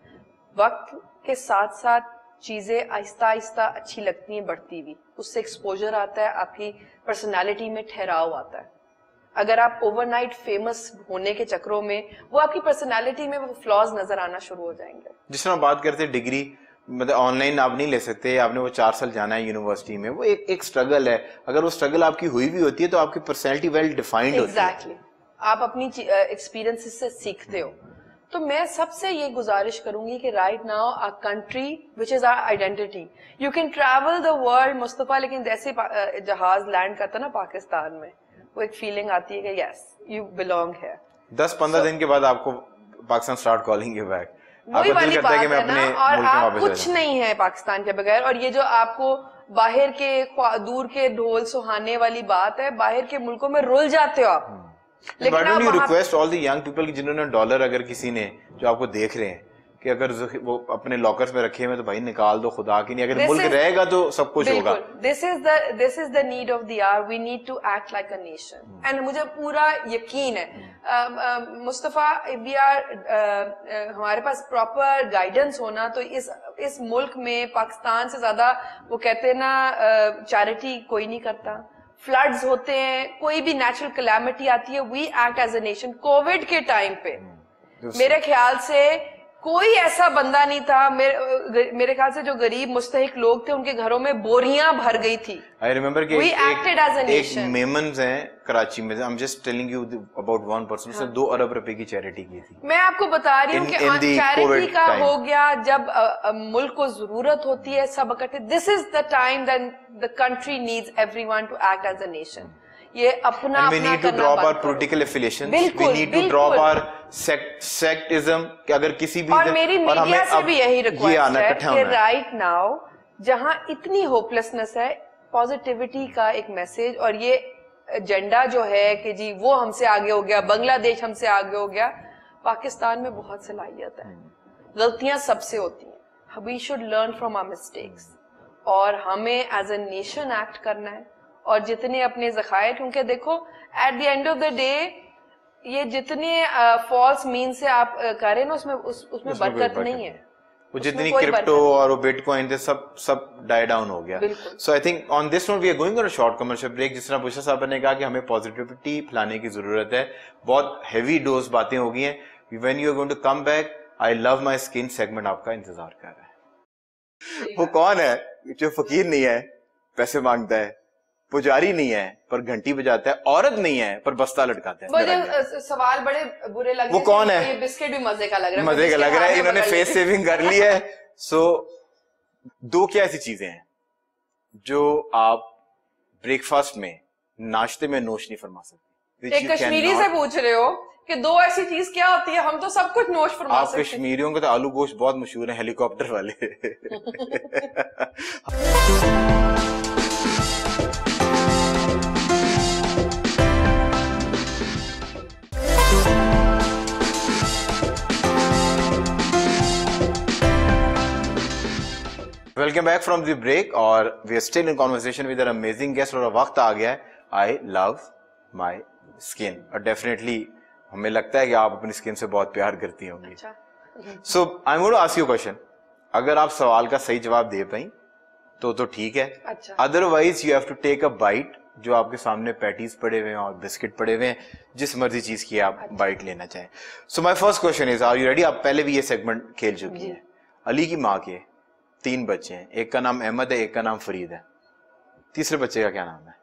[SPEAKER 2] وقت کے ساتھ ساتھ چیزیں آہستہ آہستہ اچھی لگتی ہیں بڑھتی ہوئی, اس سے ایکسپوجر آتا ہے, آپ کی پرسنالٹی میں ٹھہراؤ آتا ہے. اگر آپ اوور نائٹ فیمس ہونے کے چکروں میں, وہ آپ کی پرسنالٹی میں وہ فلاز نظر آنا شروع ہو جائیں گے.
[SPEAKER 1] جس طرح بات کرتے ہیں ڈگری, مطلب آن لائن آپ نہیں لے سکتے, آپ نے وہ چار سال جانا ہے یونیورسٹی میں, وہ ایک ایک اسٹرگل ہے. اگر وہ اسٹرگل آپ کی ہوئی بھی ہوتی ہے تو آپ کی پرسنالٹی ویل ڈیفائنڈ ہوتی ہے.
[SPEAKER 2] ایگزیکٹلی, آپ اپنی ایکسپیرینس سے سیکھتے ہو. تو میں سب سے یہ گزارش کروں گی کہ right now a country which is our identity, you can travel the world Mustafa, لیکن جیسے جہاز لینڈ کرتا نا پاکستان میں, وہ ایک فیلنگ آتی ہے کہ یس یو بلونگ ہے.
[SPEAKER 1] دس پندرہ دن کے بعد آپ کو Pakistan start calling you back,
[SPEAKER 2] وہی والی بات ہے نا. اور آپ کچھ نہیں ہے پاکستان کے بغیر. اور یہ جو آپ کو باہر کے دور کے ڈھول سہانے والی بات ہے, باہر کے ملکوں میں رول جاتے ہو آپ.
[SPEAKER 1] Why don't you request all the young people کہ جنہوں نے ڈالر اگر کسی نے جو آپ کو دیکھ رہے ہیں کہ اگر وہ اپنے لاکرز میں رکھے ہوئے تو بھائی نکال دو, خدا کی نہیں, اگر ملک رہے گا تو سب کچھ ہوگا.
[SPEAKER 2] This is the this is the need of the hour. We need to act like a nation. And مجھے پورا یقین ہے مصطفیٰ, we are ہمارے پاس پراپر گائیڈنس ہونا تو اس اس ملک میں پاکستان سے زیادہ وہ کہتے ہیں نا چیریٹی کوئی نہیں کرتا, فلڈز ہوتے ہیں, کوئی بھی نیچرل کلیمٹی آتی ہے, we act as a nation. Covid کے ٹائم پہ میرے خیال سے کوئی ایسا بندہ نہیں تھا, میرے خیال سے جو غریب مستحق لوگ تھے ان کے گھروں میں بوریاں بھر گئی تھی.
[SPEAKER 1] I remember کہ ایک میمنز ہیں کراچی میں, I'm just telling you about one person, اس نے دو ارب روپے کی چیریٹی کی تھی.
[SPEAKER 2] میں آپ کو بتا رہی ہوں کہ چیریٹی کا ہو گیا جب ملک کو ضرورت ہوتی ہے سب اکٹھے. This is the time then the country needs everyone to act as a nation. یہ اپنا
[SPEAKER 1] اپنا we need to drop our political affiliations, we need to drop our sectism, کہ اگر کسی بھی,
[SPEAKER 2] اور میری میڈیا سے بھی یہی ریکویسٹ ہے کہ رائٹ ناؤ جہاں اتنی ہوپلیسنس ہے, پازیٹیوٹی کا ایک میسج, اور یہ ایجنڈا جو ہے کہ جی وہ ہم سے آگے ہو گیا, بنگلہ دیش ہم سے آگے ہو گیا. پاکستان میں بہت صلاحیت ہے, غلطیاں سب سے ہوتی ہیں, we should learn from our mistakes, اور ہمیں ایز اے نیشن ایکٹ کرنا ہے, اور جتنے اپنے ذخائر, کیونکہ دیکھو at the end of the day یہ جتنے فالس مین سے آپ کر رہے ہیں نا اس میں اس میں برکت نہیں ہے.
[SPEAKER 1] وہ جتنی کرپٹو اور بٹ کوائن تھے سب سب ڈائی ڈاؤن ہو گیا. So I think on this note we are going on a short commercial break. جس طرح بشرا صاحب نے کہا کہ ہمیں پازیٹیوٹی پھیلانے کی ضرورت ہے, بہت ہیوی ڈوز باتیں ہو گئی ہیں. When you are going to come back, I love my skin segment آپ کا انتظار کر رہا ہے. وہ کون ہے جو فقیر نہیں ہے, پیسے مانگتا ہے, پجاری نہیں ہے پر گھنٹی بجاتا ہے, عورت نہیں ہے پر بستہ لٹکاتا ہے؟
[SPEAKER 2] مجھے سوال بڑے برے لگے.
[SPEAKER 1] وہ کون ہے؟
[SPEAKER 2] یہ بسکٹ بھی مزے کا لگ رہا ہے,
[SPEAKER 1] مزے کا لگ رہا ہے. انہوں نے فیس سیونگ کر لی ہے. سو دو کیا ایسی چیزیں ہیں جو آپ بریک فاسٹ میں, ناشتے میں نوش نہیں فرما سکتے؟
[SPEAKER 2] ایک کشمیری سے پوچھ رہے ہو کہ دو ایسی چیز کیا ہوتی ہے, ہم تو سب کچھ نوش فرما سکتے ہیں.
[SPEAKER 1] آپ کشمیریوں کے تو آلو گوشت بہت مشہور ہیں, ہیلی کاپٹر والے. Welcome back from the break, اور we are still in conversation with our amazing guest, اور وقت آ گیا ہے آئی لو مائی اسکن, اور ڈیفینیٹلی ہمیں لگتا ہے کہ آپ اپنی اسکن سے بہت پیار کرتی ہوں گی. So I am going to ask you question. اگر آپ سوال کا صحیح جواب دے پائیں تو تو ٹھیک ہے, otherwise you have to take a bite. جو آپ کے سامنے پیٹیز پڑے ہوئے ہیں اور بسکٹ پڑے ہوئے ہیں, جس مرضی چیز کی آپ بائٹ لینا چاہیں. So my first question is, are you ready? آپ پہلے بھی یہ سیگمنٹ کھیل چکی ہیں. علی کی ماں کے تین بچے ہیں, ایک کا نام احمد ہے, ایک کا نام فرید ہے, تیسرے بچے کا کیا نام ہے؟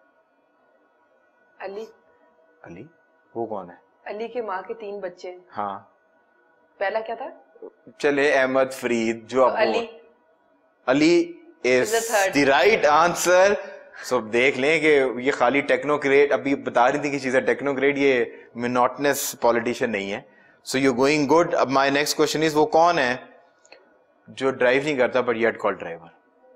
[SPEAKER 2] علی.
[SPEAKER 1] علی وہ کون ہے؟
[SPEAKER 2] علی کی ماں کے تین بچے ہیں.
[SPEAKER 1] ہاں,
[SPEAKER 2] پہلا کیا تھا؟
[SPEAKER 1] چلے احمد فرید, جو آپ
[SPEAKER 2] علی.
[SPEAKER 1] علی از دی رائٹ آنسر. سو دیکھ لیں کہ یہ خالی ٹیکنوکریٹ, ابھی بتا رہی تھی کہ چیزیں ٹیکنوکریٹ, یہ مونوٹنس پولیٹیشین نہیں ہے. So you going good. اب مائی نیکسٹ کوشچن از, وہ کون ہے جو ڈرائیو نہیں کرتا بٹ یٹ کال ڈرائیور؟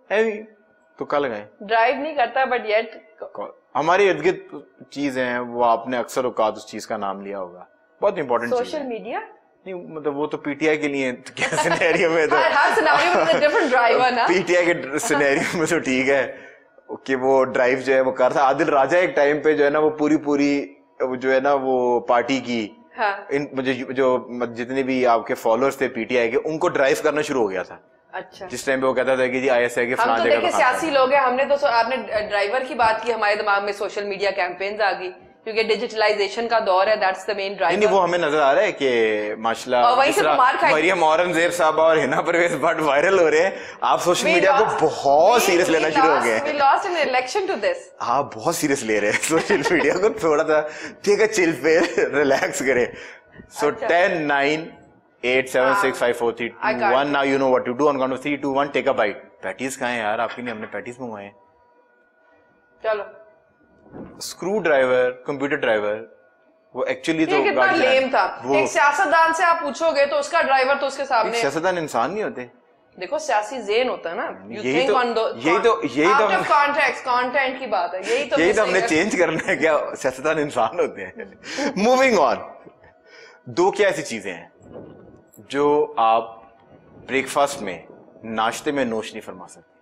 [SPEAKER 1] تو کل گئے
[SPEAKER 2] ڈرائیو نہیں کرتا بٹ یٹ,
[SPEAKER 1] ہمارے ارد گرد چیزیں ہیں, وہ آپ نے اکثر اوقات اس چیز کا نام لیا ہوگا, بہت امپورٹنٹ چیز.
[SPEAKER 2] سوشل میڈیا
[SPEAKER 1] نہیں, مطلب وہ تو پی ٹی آئی کے لیے کیا سینیریو میں, تو
[SPEAKER 2] ہر سینیریو میں ڈیفرنٹ ڈرائیور نا,
[SPEAKER 1] پی ٹی آئی کے سینیریو میں تو ٹھیک ہے کہ وہ ڈرائیو جو ہے وہ کرتا. عادل راجہ ایک ٹائم پہ جو ہے نا وہ پوری پوری جو ہے نا وہ پارٹی کی ان جو جتنے بھی آپ کے فالوورز تھے پی ٹی آئی کے, ان کو ڈرائیو کرنا شروع ہو گیا تھا.
[SPEAKER 2] اچھا,
[SPEAKER 1] جس ٹائم پہ وہ کہتا تھا کہ جی آئی ایس آئی کے
[SPEAKER 2] فلاں جگہ پر سیاسی لوگ ہیں, ہم نے تو آپ نے ڈرائیور کی بات کی, ہمارے دماغ میں سوشل میڈیا کیمپینز آ گئی کیونکہ ڈیجیٹلائزیشن کا دور ہے, دیٹس دی مین ڈرائیور.
[SPEAKER 1] نہیں, وہ ہمیں نظر آ رہا ہے کہ ماشاءاللہ مریم اورنگزیب صاحب اور ہنا پرویز بٹ وائرل ہو رہے ہیں. آپ سوشل میڈیا کو بہت سیریس لینا شروع ہو گئے ہیں.
[SPEAKER 2] We lost an election to this.
[SPEAKER 1] آپ بہت سیریس لے رہے ہیں سوشل میڈیا کو, تھوڑا سا ٹھیک ہے چل پہ ریلیکس کریں. So ten, nine, eight, seven, six, five, four, three, two, one. Now you know what to do. On count of three, two, one, take a bite. Patties کہاں ہیں یار آپ کی؟ نہیں, ہم نے پیٹیز منگوائے ہیں.
[SPEAKER 2] چلو.
[SPEAKER 1] اسکرو ڈرائیور, کمپیوٹر ڈرائیور, وہ ایکچولی تو
[SPEAKER 2] کتنا لیم تھا. ایک سیاستدان سے آپ پوچھو گے تو اس کا ڈرائیور تو اس کے سامنے.
[SPEAKER 1] سیاستدان انسان نہیں ہوتے.
[SPEAKER 2] دیکھو سیاسی ذہن ہوتا ہے نا,
[SPEAKER 1] یہی تو یہی تو یہی تو
[SPEAKER 2] کانٹیکسٹ کانٹینٹ کی بات ہے, یہی تو
[SPEAKER 1] یہی تو ہم نے چینج کرنا ہے. کیا سیاستدان انسان ہوتے ہیں؟ Moving on. دو کیا ایسی چیزیں ہیں جو آپ بریک فاسٹ میں, ناشتے میں نوش نہیں فرما سکتے؟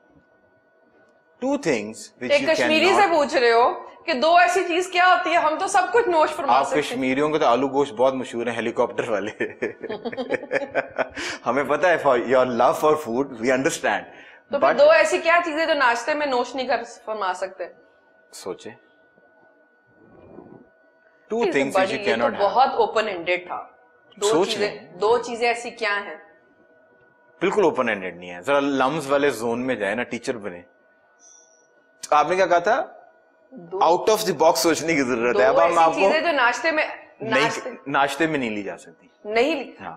[SPEAKER 1] Two things.
[SPEAKER 2] ایک کشمیری سے پوچھ رہے ہو کہ دو ایسی چیز کیا ہوتی ہے, ہم تو سب کچھ نوش فرما سکتے ہیں.
[SPEAKER 1] آپ کشمیریوں کے تو آلو گوشت بہت مشہور ہیں, ہیلی کاپٹر والے. ہمیں پتا ہے for your love for food, we understand.
[SPEAKER 2] تو پھر دو ایسی کیا چیزیں جو ناشتے میں نوش نہیں کر فرما سکتے؟
[SPEAKER 1] سوچے. Two things which you cannot have.
[SPEAKER 2] بہت اوپن اینڈیڈ تھا. دو چیزیں دو چیزیں ایسی کیا ہیں؟
[SPEAKER 1] بالکل اوپن اینڈیڈ نہیں ہے. ذرا لمز والے زون میں جائے نا, ٹیچر بنے. آپ نے کیا کہا تھا؟ آؤٹ آف دی باکس سوچنے کی ضرورت ہے. اب ہم آپ کو
[SPEAKER 2] جو ناشتے میں
[SPEAKER 1] ناشتے میں نہیں لی جا سکتی.
[SPEAKER 2] نہیں.
[SPEAKER 1] ہاں.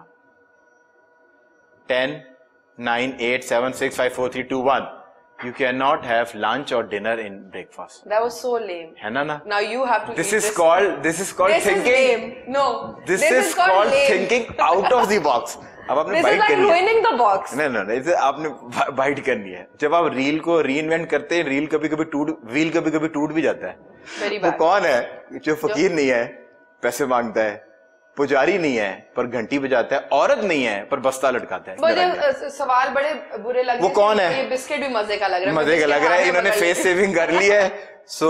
[SPEAKER 1] Ten nine eight seven six five four three two one. You cannot have lunch or dinner in breakfast.
[SPEAKER 2] That was so lame.
[SPEAKER 1] ہے نا نا.
[SPEAKER 2] Now you have to.
[SPEAKER 1] This is called this is called
[SPEAKER 2] this
[SPEAKER 1] thinking.
[SPEAKER 2] Is lame. No.
[SPEAKER 1] This, this is, is called, called thinking out of the box. اب آپ نے byte کرنی ہے. This is like
[SPEAKER 2] ruining the box.
[SPEAKER 1] نہیں نہیں نہیں, آپ نے بائٹ کرنی ہے. جب آپ ریل کو ری انوینٹ کرتے ہیں, ریل کبھی کبھی ٹوٹ ویل کبھی کبھی ٹوٹ بھی جاتا ہے. وہ کون ہے جو فقیر نہیں ہے, پیسے مانگتا ہے, پجاری نہیں ہے پر گھنٹی بجاتا ہے, عورت نہیں ہے پر بستہ لٹکاتا ہے.
[SPEAKER 2] مجھے سوال بڑے برے لگ رہے ہیں.
[SPEAKER 1] وہ کون ہے؟
[SPEAKER 2] یہ بسکٹ بھی مزے کا لگ رہا ہے.
[SPEAKER 1] مزے کا لگ رہا ہے. انہوں نے فیس سیونگ کر لی ہے. سو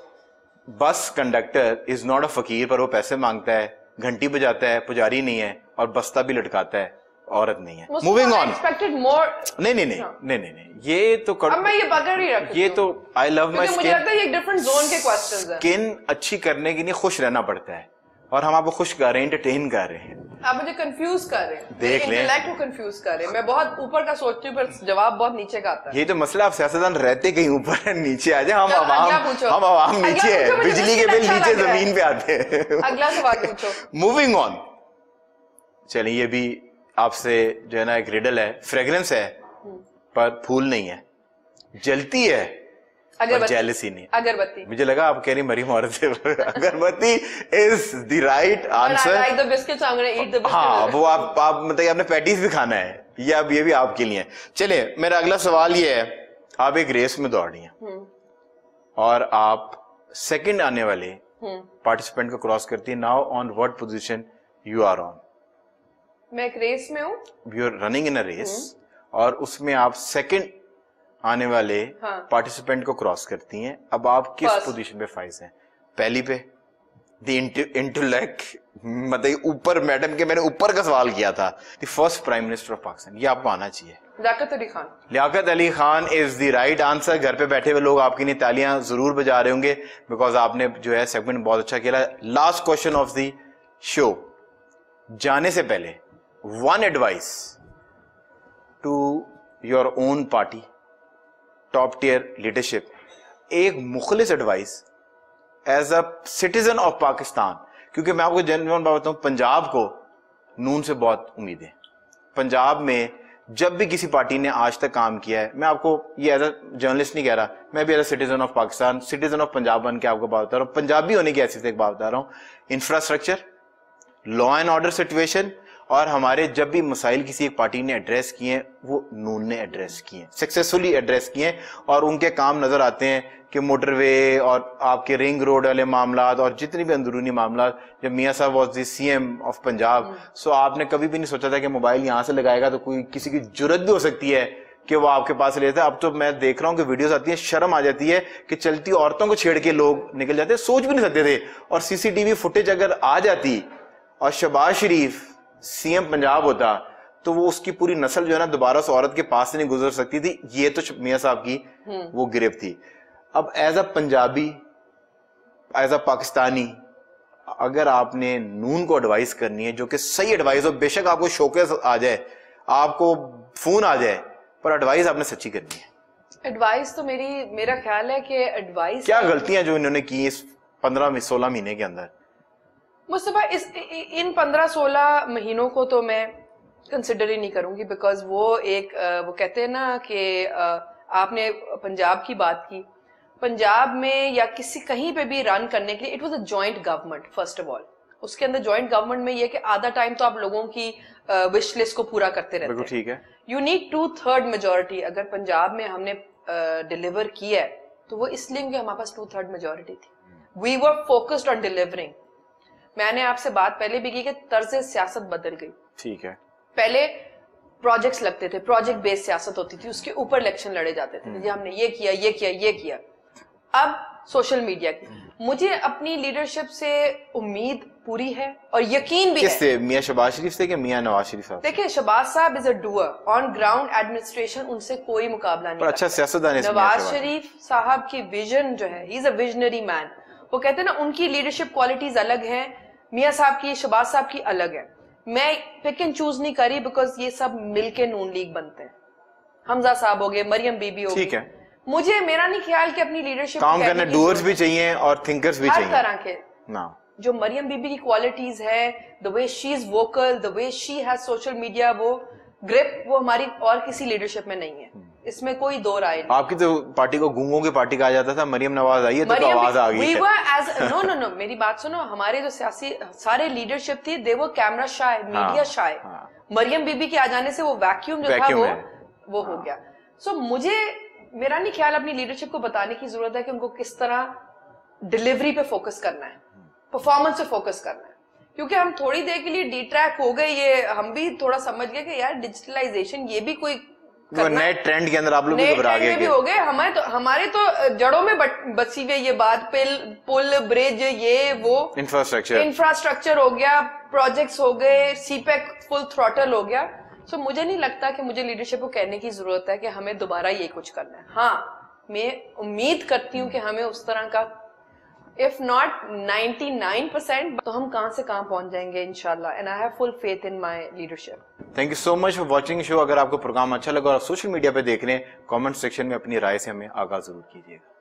[SPEAKER 1] بس کنڈکٹر از ناٹ اے فقیر, پر وہ پیسے مانگتا ہے, گھنٹی بجاتا ہے, پجاری نہیں ہے, اور بستہ بھی لٹکاتا ہے, عورت نہیں ہے. Moving on. نہیں نہیں نہیں نہیں نہیں, یہ تو
[SPEAKER 2] اب میں یہ پکڑ ہی رکھتی ہوں.
[SPEAKER 1] یہ تو آئی لو مائی
[SPEAKER 2] اسکن. مجھے لگتا ہے یہ ایک ڈفرنٹ زون کے کوسچنز ہیں.
[SPEAKER 1] اسکن اچھی کرنے کے لیے خوش رہنا پڑتا ہے, اور ہم آپ کو خوش کر رہے ہیں, انٹرٹین کر رہے ہیں.
[SPEAKER 2] آپ مجھے کنفیوز کر رہے ہیں.
[SPEAKER 1] دیکھ لیں,
[SPEAKER 2] انٹلیکٹ کو کنفیوز کر رہے ہیں. میں بہت اوپر کا سوچتی ہوں پر جواب بہت نیچے کا آتا ہے.
[SPEAKER 1] یہ تو مسئلہ, آپ سیاستدان رہتے کہیں اوپر نیچے آ جائیں, ہم عوام ہم عوام نیچے ہیں, بجلی کے بل نیچے زمین پہ آتے ہیں.
[SPEAKER 2] اگلا سوال پوچھو.
[SPEAKER 1] Moving on. چلیں, یہ بھی آپ سے جو ہے نا ایک ریڈل ہے. فریگرنس ہے پر پھول نہیں ہے, جلتی ہے جیلسی نہیں.
[SPEAKER 2] اگربتی.
[SPEAKER 1] مجھے لگا آپ کہہ رہی مریم عورت سے. اگربتی از دی رائٹ آنسر. ہاں, وہ آپ آپ مطلب آپ نے پیٹیز بھی کھانا ہے, یہ اب یہ بھی آپ کے لیے. چلے, میرا اگلا سوال یہ ہے, آپ ایک ریس میں دوڑ رہی ہیں اور آپ سیکنڈ آنے والے پارٹیسپینٹ کو کراس کرتی ہیں. Now on what position you are on?
[SPEAKER 2] میں ایک ریس میں ہوں.
[SPEAKER 1] You are running in a race, اور اس میں آپ سیکنڈ آنے والے پارٹیسپینٹ کو کراس کرتی ہیں. اب آپ کس پوزیشن پہ فائز ہیں؟ پہلی پہ. دی انٹلیکٹ مطلب اوپر, میڈم کے میں نے اوپر کا سوال کیا تھا. The first prime minister of Pakistan, یہ آپ کو آنا چاہیے.
[SPEAKER 2] Liaquat Ali Khan.
[SPEAKER 1] Liaquat Ali Khan is the right answer. گھر پہ بیٹھے ہوئے لوگ آپ کے لیے تالیاں ضرور بجا رہے ہوں گے, بیکاز آپ نے جو ہے سیگمنٹ بہت اچھا کیا. Last question of the show. جانے سے پہلے one advice to your own party, top tier leadership, ایک مخلص advice as a citizen of Pakistan. کیونکہ میں آپ کو جنرل بات بتاؤں, پنجاب کو نون سے بہت امید ہے. پنجاب میں جب بھی کسی پارٹی نے آج تک کام کیا ہے, میں آپ کو یہ ایز اے جرنلسٹ نہیں کہہ رہا, میں بھی as a citizen of Pakistan, citizen of Punjab بن کے آپ کو بات بتا رہا ہوں, پنجابی ہونے کی حیثیت سے ایک بات بتا رہا ہوں. Infrastructure, law and order situation, اور ہمارے جب بھی مسائل کسی ایک پارٹی نے ایڈریس کیے ہیں وہ نون نے ایڈریس کیے ہیں, سکسیسفلی ایڈریس کیے ہیں. اور ان کے کام نظر آتے ہیں کہ موٹر وے اور آپ کے رنگ روڈ والے معاملات اور جتنے بھی اندرونی معاملات. جب Mian Sahab was the C M of Punjab, so آپ نے کبھی بھی نہیں سوچا تھا کہ موبائل یہاں سے لگائے گا تو کوئی کسی کی جرت بھی ہو سکتی ہے کہ وہ آپ کے پاس لیتا ہے. اب تو میں دیکھ رہا ہوں کہ ویڈیوز آتی ہیں, شرم آ جاتی ہے کہ چلتی عورتوں کو چھیڑ کے لوگ نکل جاتے ہیں, سوچ بھی نہیں سکتے تھے. اور سی سی ٹی وی فوٹیج اگر آ جاتی اور شہباز شریف سی ایم پنجاب ہوتا تو وہ اس کی پوری نسل جو ہے نا دوبارہ اس عورت کے پاس سے نہیں گزر سکتی تھی. یہ تو میاں صاحب کی وہ گرفت تھی. اب as a Punjabi, as a Pakistani, اگر آپ نے نون کو ایڈوائز کرنی ہے جو کہ صحیح ایڈوائز ہو, بے شک آپ کو شوکیس آ جائے, آپ کو فون آ جائے, پر ایڈوائز آپ نے سچی کرنی ہے.
[SPEAKER 2] ایڈوائز تو میری میرا خیال ہے کہ ایڈوائز
[SPEAKER 1] کیا غلطیاں جو انہوں نے کی اس پندرہ سولہ مہینے کے اندر.
[SPEAKER 2] مصطفیٰ, اس ان پندرہ سولہ مہینوں کو تو میں کنسیڈر ہی نہیں کروں گی, بیکاز وہ ایک وہ کہتے ہیں نا کہ آپ نے پنجاب کی بات کی, پنجاب میں یا کسی کہیں پہ بھی رن کرنے کے لیے it was a joint government. First of all اس کے اندر جوائنٹ گورنمنٹ میں یہ کہ آدھا ٹائم تو آپ لوگوں کی وش لسٹ کو پورا کرتے رہتے ہیں.
[SPEAKER 1] ٹھیک ہے,
[SPEAKER 2] you need two third majority. اگر پنجاب میں ہم نے ڈیلیور کیا ہے تو وہ اس لیے کہ ہمارے پاس ٹو تھرڈ میجورٹی تھی. We were focused on delivering. میں نے آپ سے بات پہلے بھی کی کہ طرز سیاست بدل گئی.
[SPEAKER 1] ٹھیک ہے,
[SPEAKER 2] پہلے پروجیکٹس لگتے تھے, پروجیکٹ بیس سیاست ہوتی تھی, اس کے اوپر الیکشن لڑے جاتے تھے, جی ہم نے یہ کیا یہ کیا یہ کیا. اب سوشل میڈیا کی مجھے اپنی لیڈرشپ سے امید پوری ہے اور یقین بھی ہے.
[SPEAKER 1] کس سے؟ میاں شہباز شریف سے کہ میاں نواز شریف صاحب؟
[SPEAKER 2] دیکھیں, Shahbaz Sahab is a doer, on ground administration ان سے کوئی مقابلہ نہیں.
[SPEAKER 1] اچھا سیاستدان.
[SPEAKER 2] نواز شریف صاحب کی ویژن جو ہے, ہی از اے ویژنری مین. وہ کہتے ہیں نا ان کی لیڈرشپ کوالٹیز الگ ہیں, میاں صاحب کی, شہباز صاحب کی الگ ہے. میں پک اینڈ چوز نہیں کری بیکاز یہ سب مل کے نون لیگ بنتے ہیں. حمزہ صاحب ہو گئے, مریم بی بی ہو گئی, مجھے میرا نہیں خیال کہ اپنی لیڈرشپ
[SPEAKER 1] کام کرنے ڈوئرز بھی چاہیے اور تھنکرز بھی چاہیے
[SPEAKER 2] ہر طرح کے. جو مریم بی بی کی کوالٹیز ہے, the way she is vocal, the way she has social media, وہ گرپ وہ ہماری اور کسی لیڈرشپ میں نہیں ہے, اس میں کوئی دو رائے نہیں.
[SPEAKER 1] آپ کی تو پارٹی کو گونگوں کی پارٹی کہا جاتا تھا, مریم نواز آئی ہے تو آواز آ گئی ہے.
[SPEAKER 2] نو نو نو میری بات سنو, ہمارے جو سیاسی سارے لیڈرشپ تھی they were camera shy, media shy. Maryam Bibi بی کے آ جانے سے وہ ویکیوم جو تھا وہ وہ ہو گیا. سو مجھے میرا نہیں خیال اپنی لیڈرشپ کو بتانے کی ضرورت ہے کہ ان کو کس طرح ڈیلیوری پہ فوکس کرنا ہے, پرفارمنس پہ فوکس کرنا ہے. کیونکہ ہم تھوڑی دیر کے لیے ڈی ٹریک ہو گئے, یہ ہم بھی تھوڑا سمجھ گئے کہ یار ڈیجیٹلائزیشن یہ بھی کوئی
[SPEAKER 1] نئے ٹرینڈ کے اندر آپ لوگ بھی گھبرا گئے
[SPEAKER 2] بھی ہو گئے. ہمارے تو ہمارے تو جڑوں میں بسی ہوئی یہ بات, پل پل برج یہ وہ
[SPEAKER 1] انفراسٹرکچر
[SPEAKER 2] انفراسٹرکچر ہو گیا, پروجیکٹس ہو گئے, سی پیک فل تھروٹل ہو گیا. سو مجھے نہیں لگتا کہ مجھے لیڈرشپ کو کہنے کی ضرورت ہے کہ ہمیں دوبارہ یہ کچھ کرنا ہے. ہاں میں امید کرتی ہوں کہ ہمیں اس طرح کا if not ninety-nine percent تو ہم کہاں سے کہاں پہنچ جائیں گے انشاءاللہ. and I have full faith in my leadership.
[SPEAKER 1] Thank you so much for watching show. اگر آپ کو پروگرام اچھا لگا اور سوشل میڈیا پہ دیکھ رہے ہیں, کامنٹ سیکشن میں اپنی رائے سے ہمیں آگاہ ضرور کیجیے گا.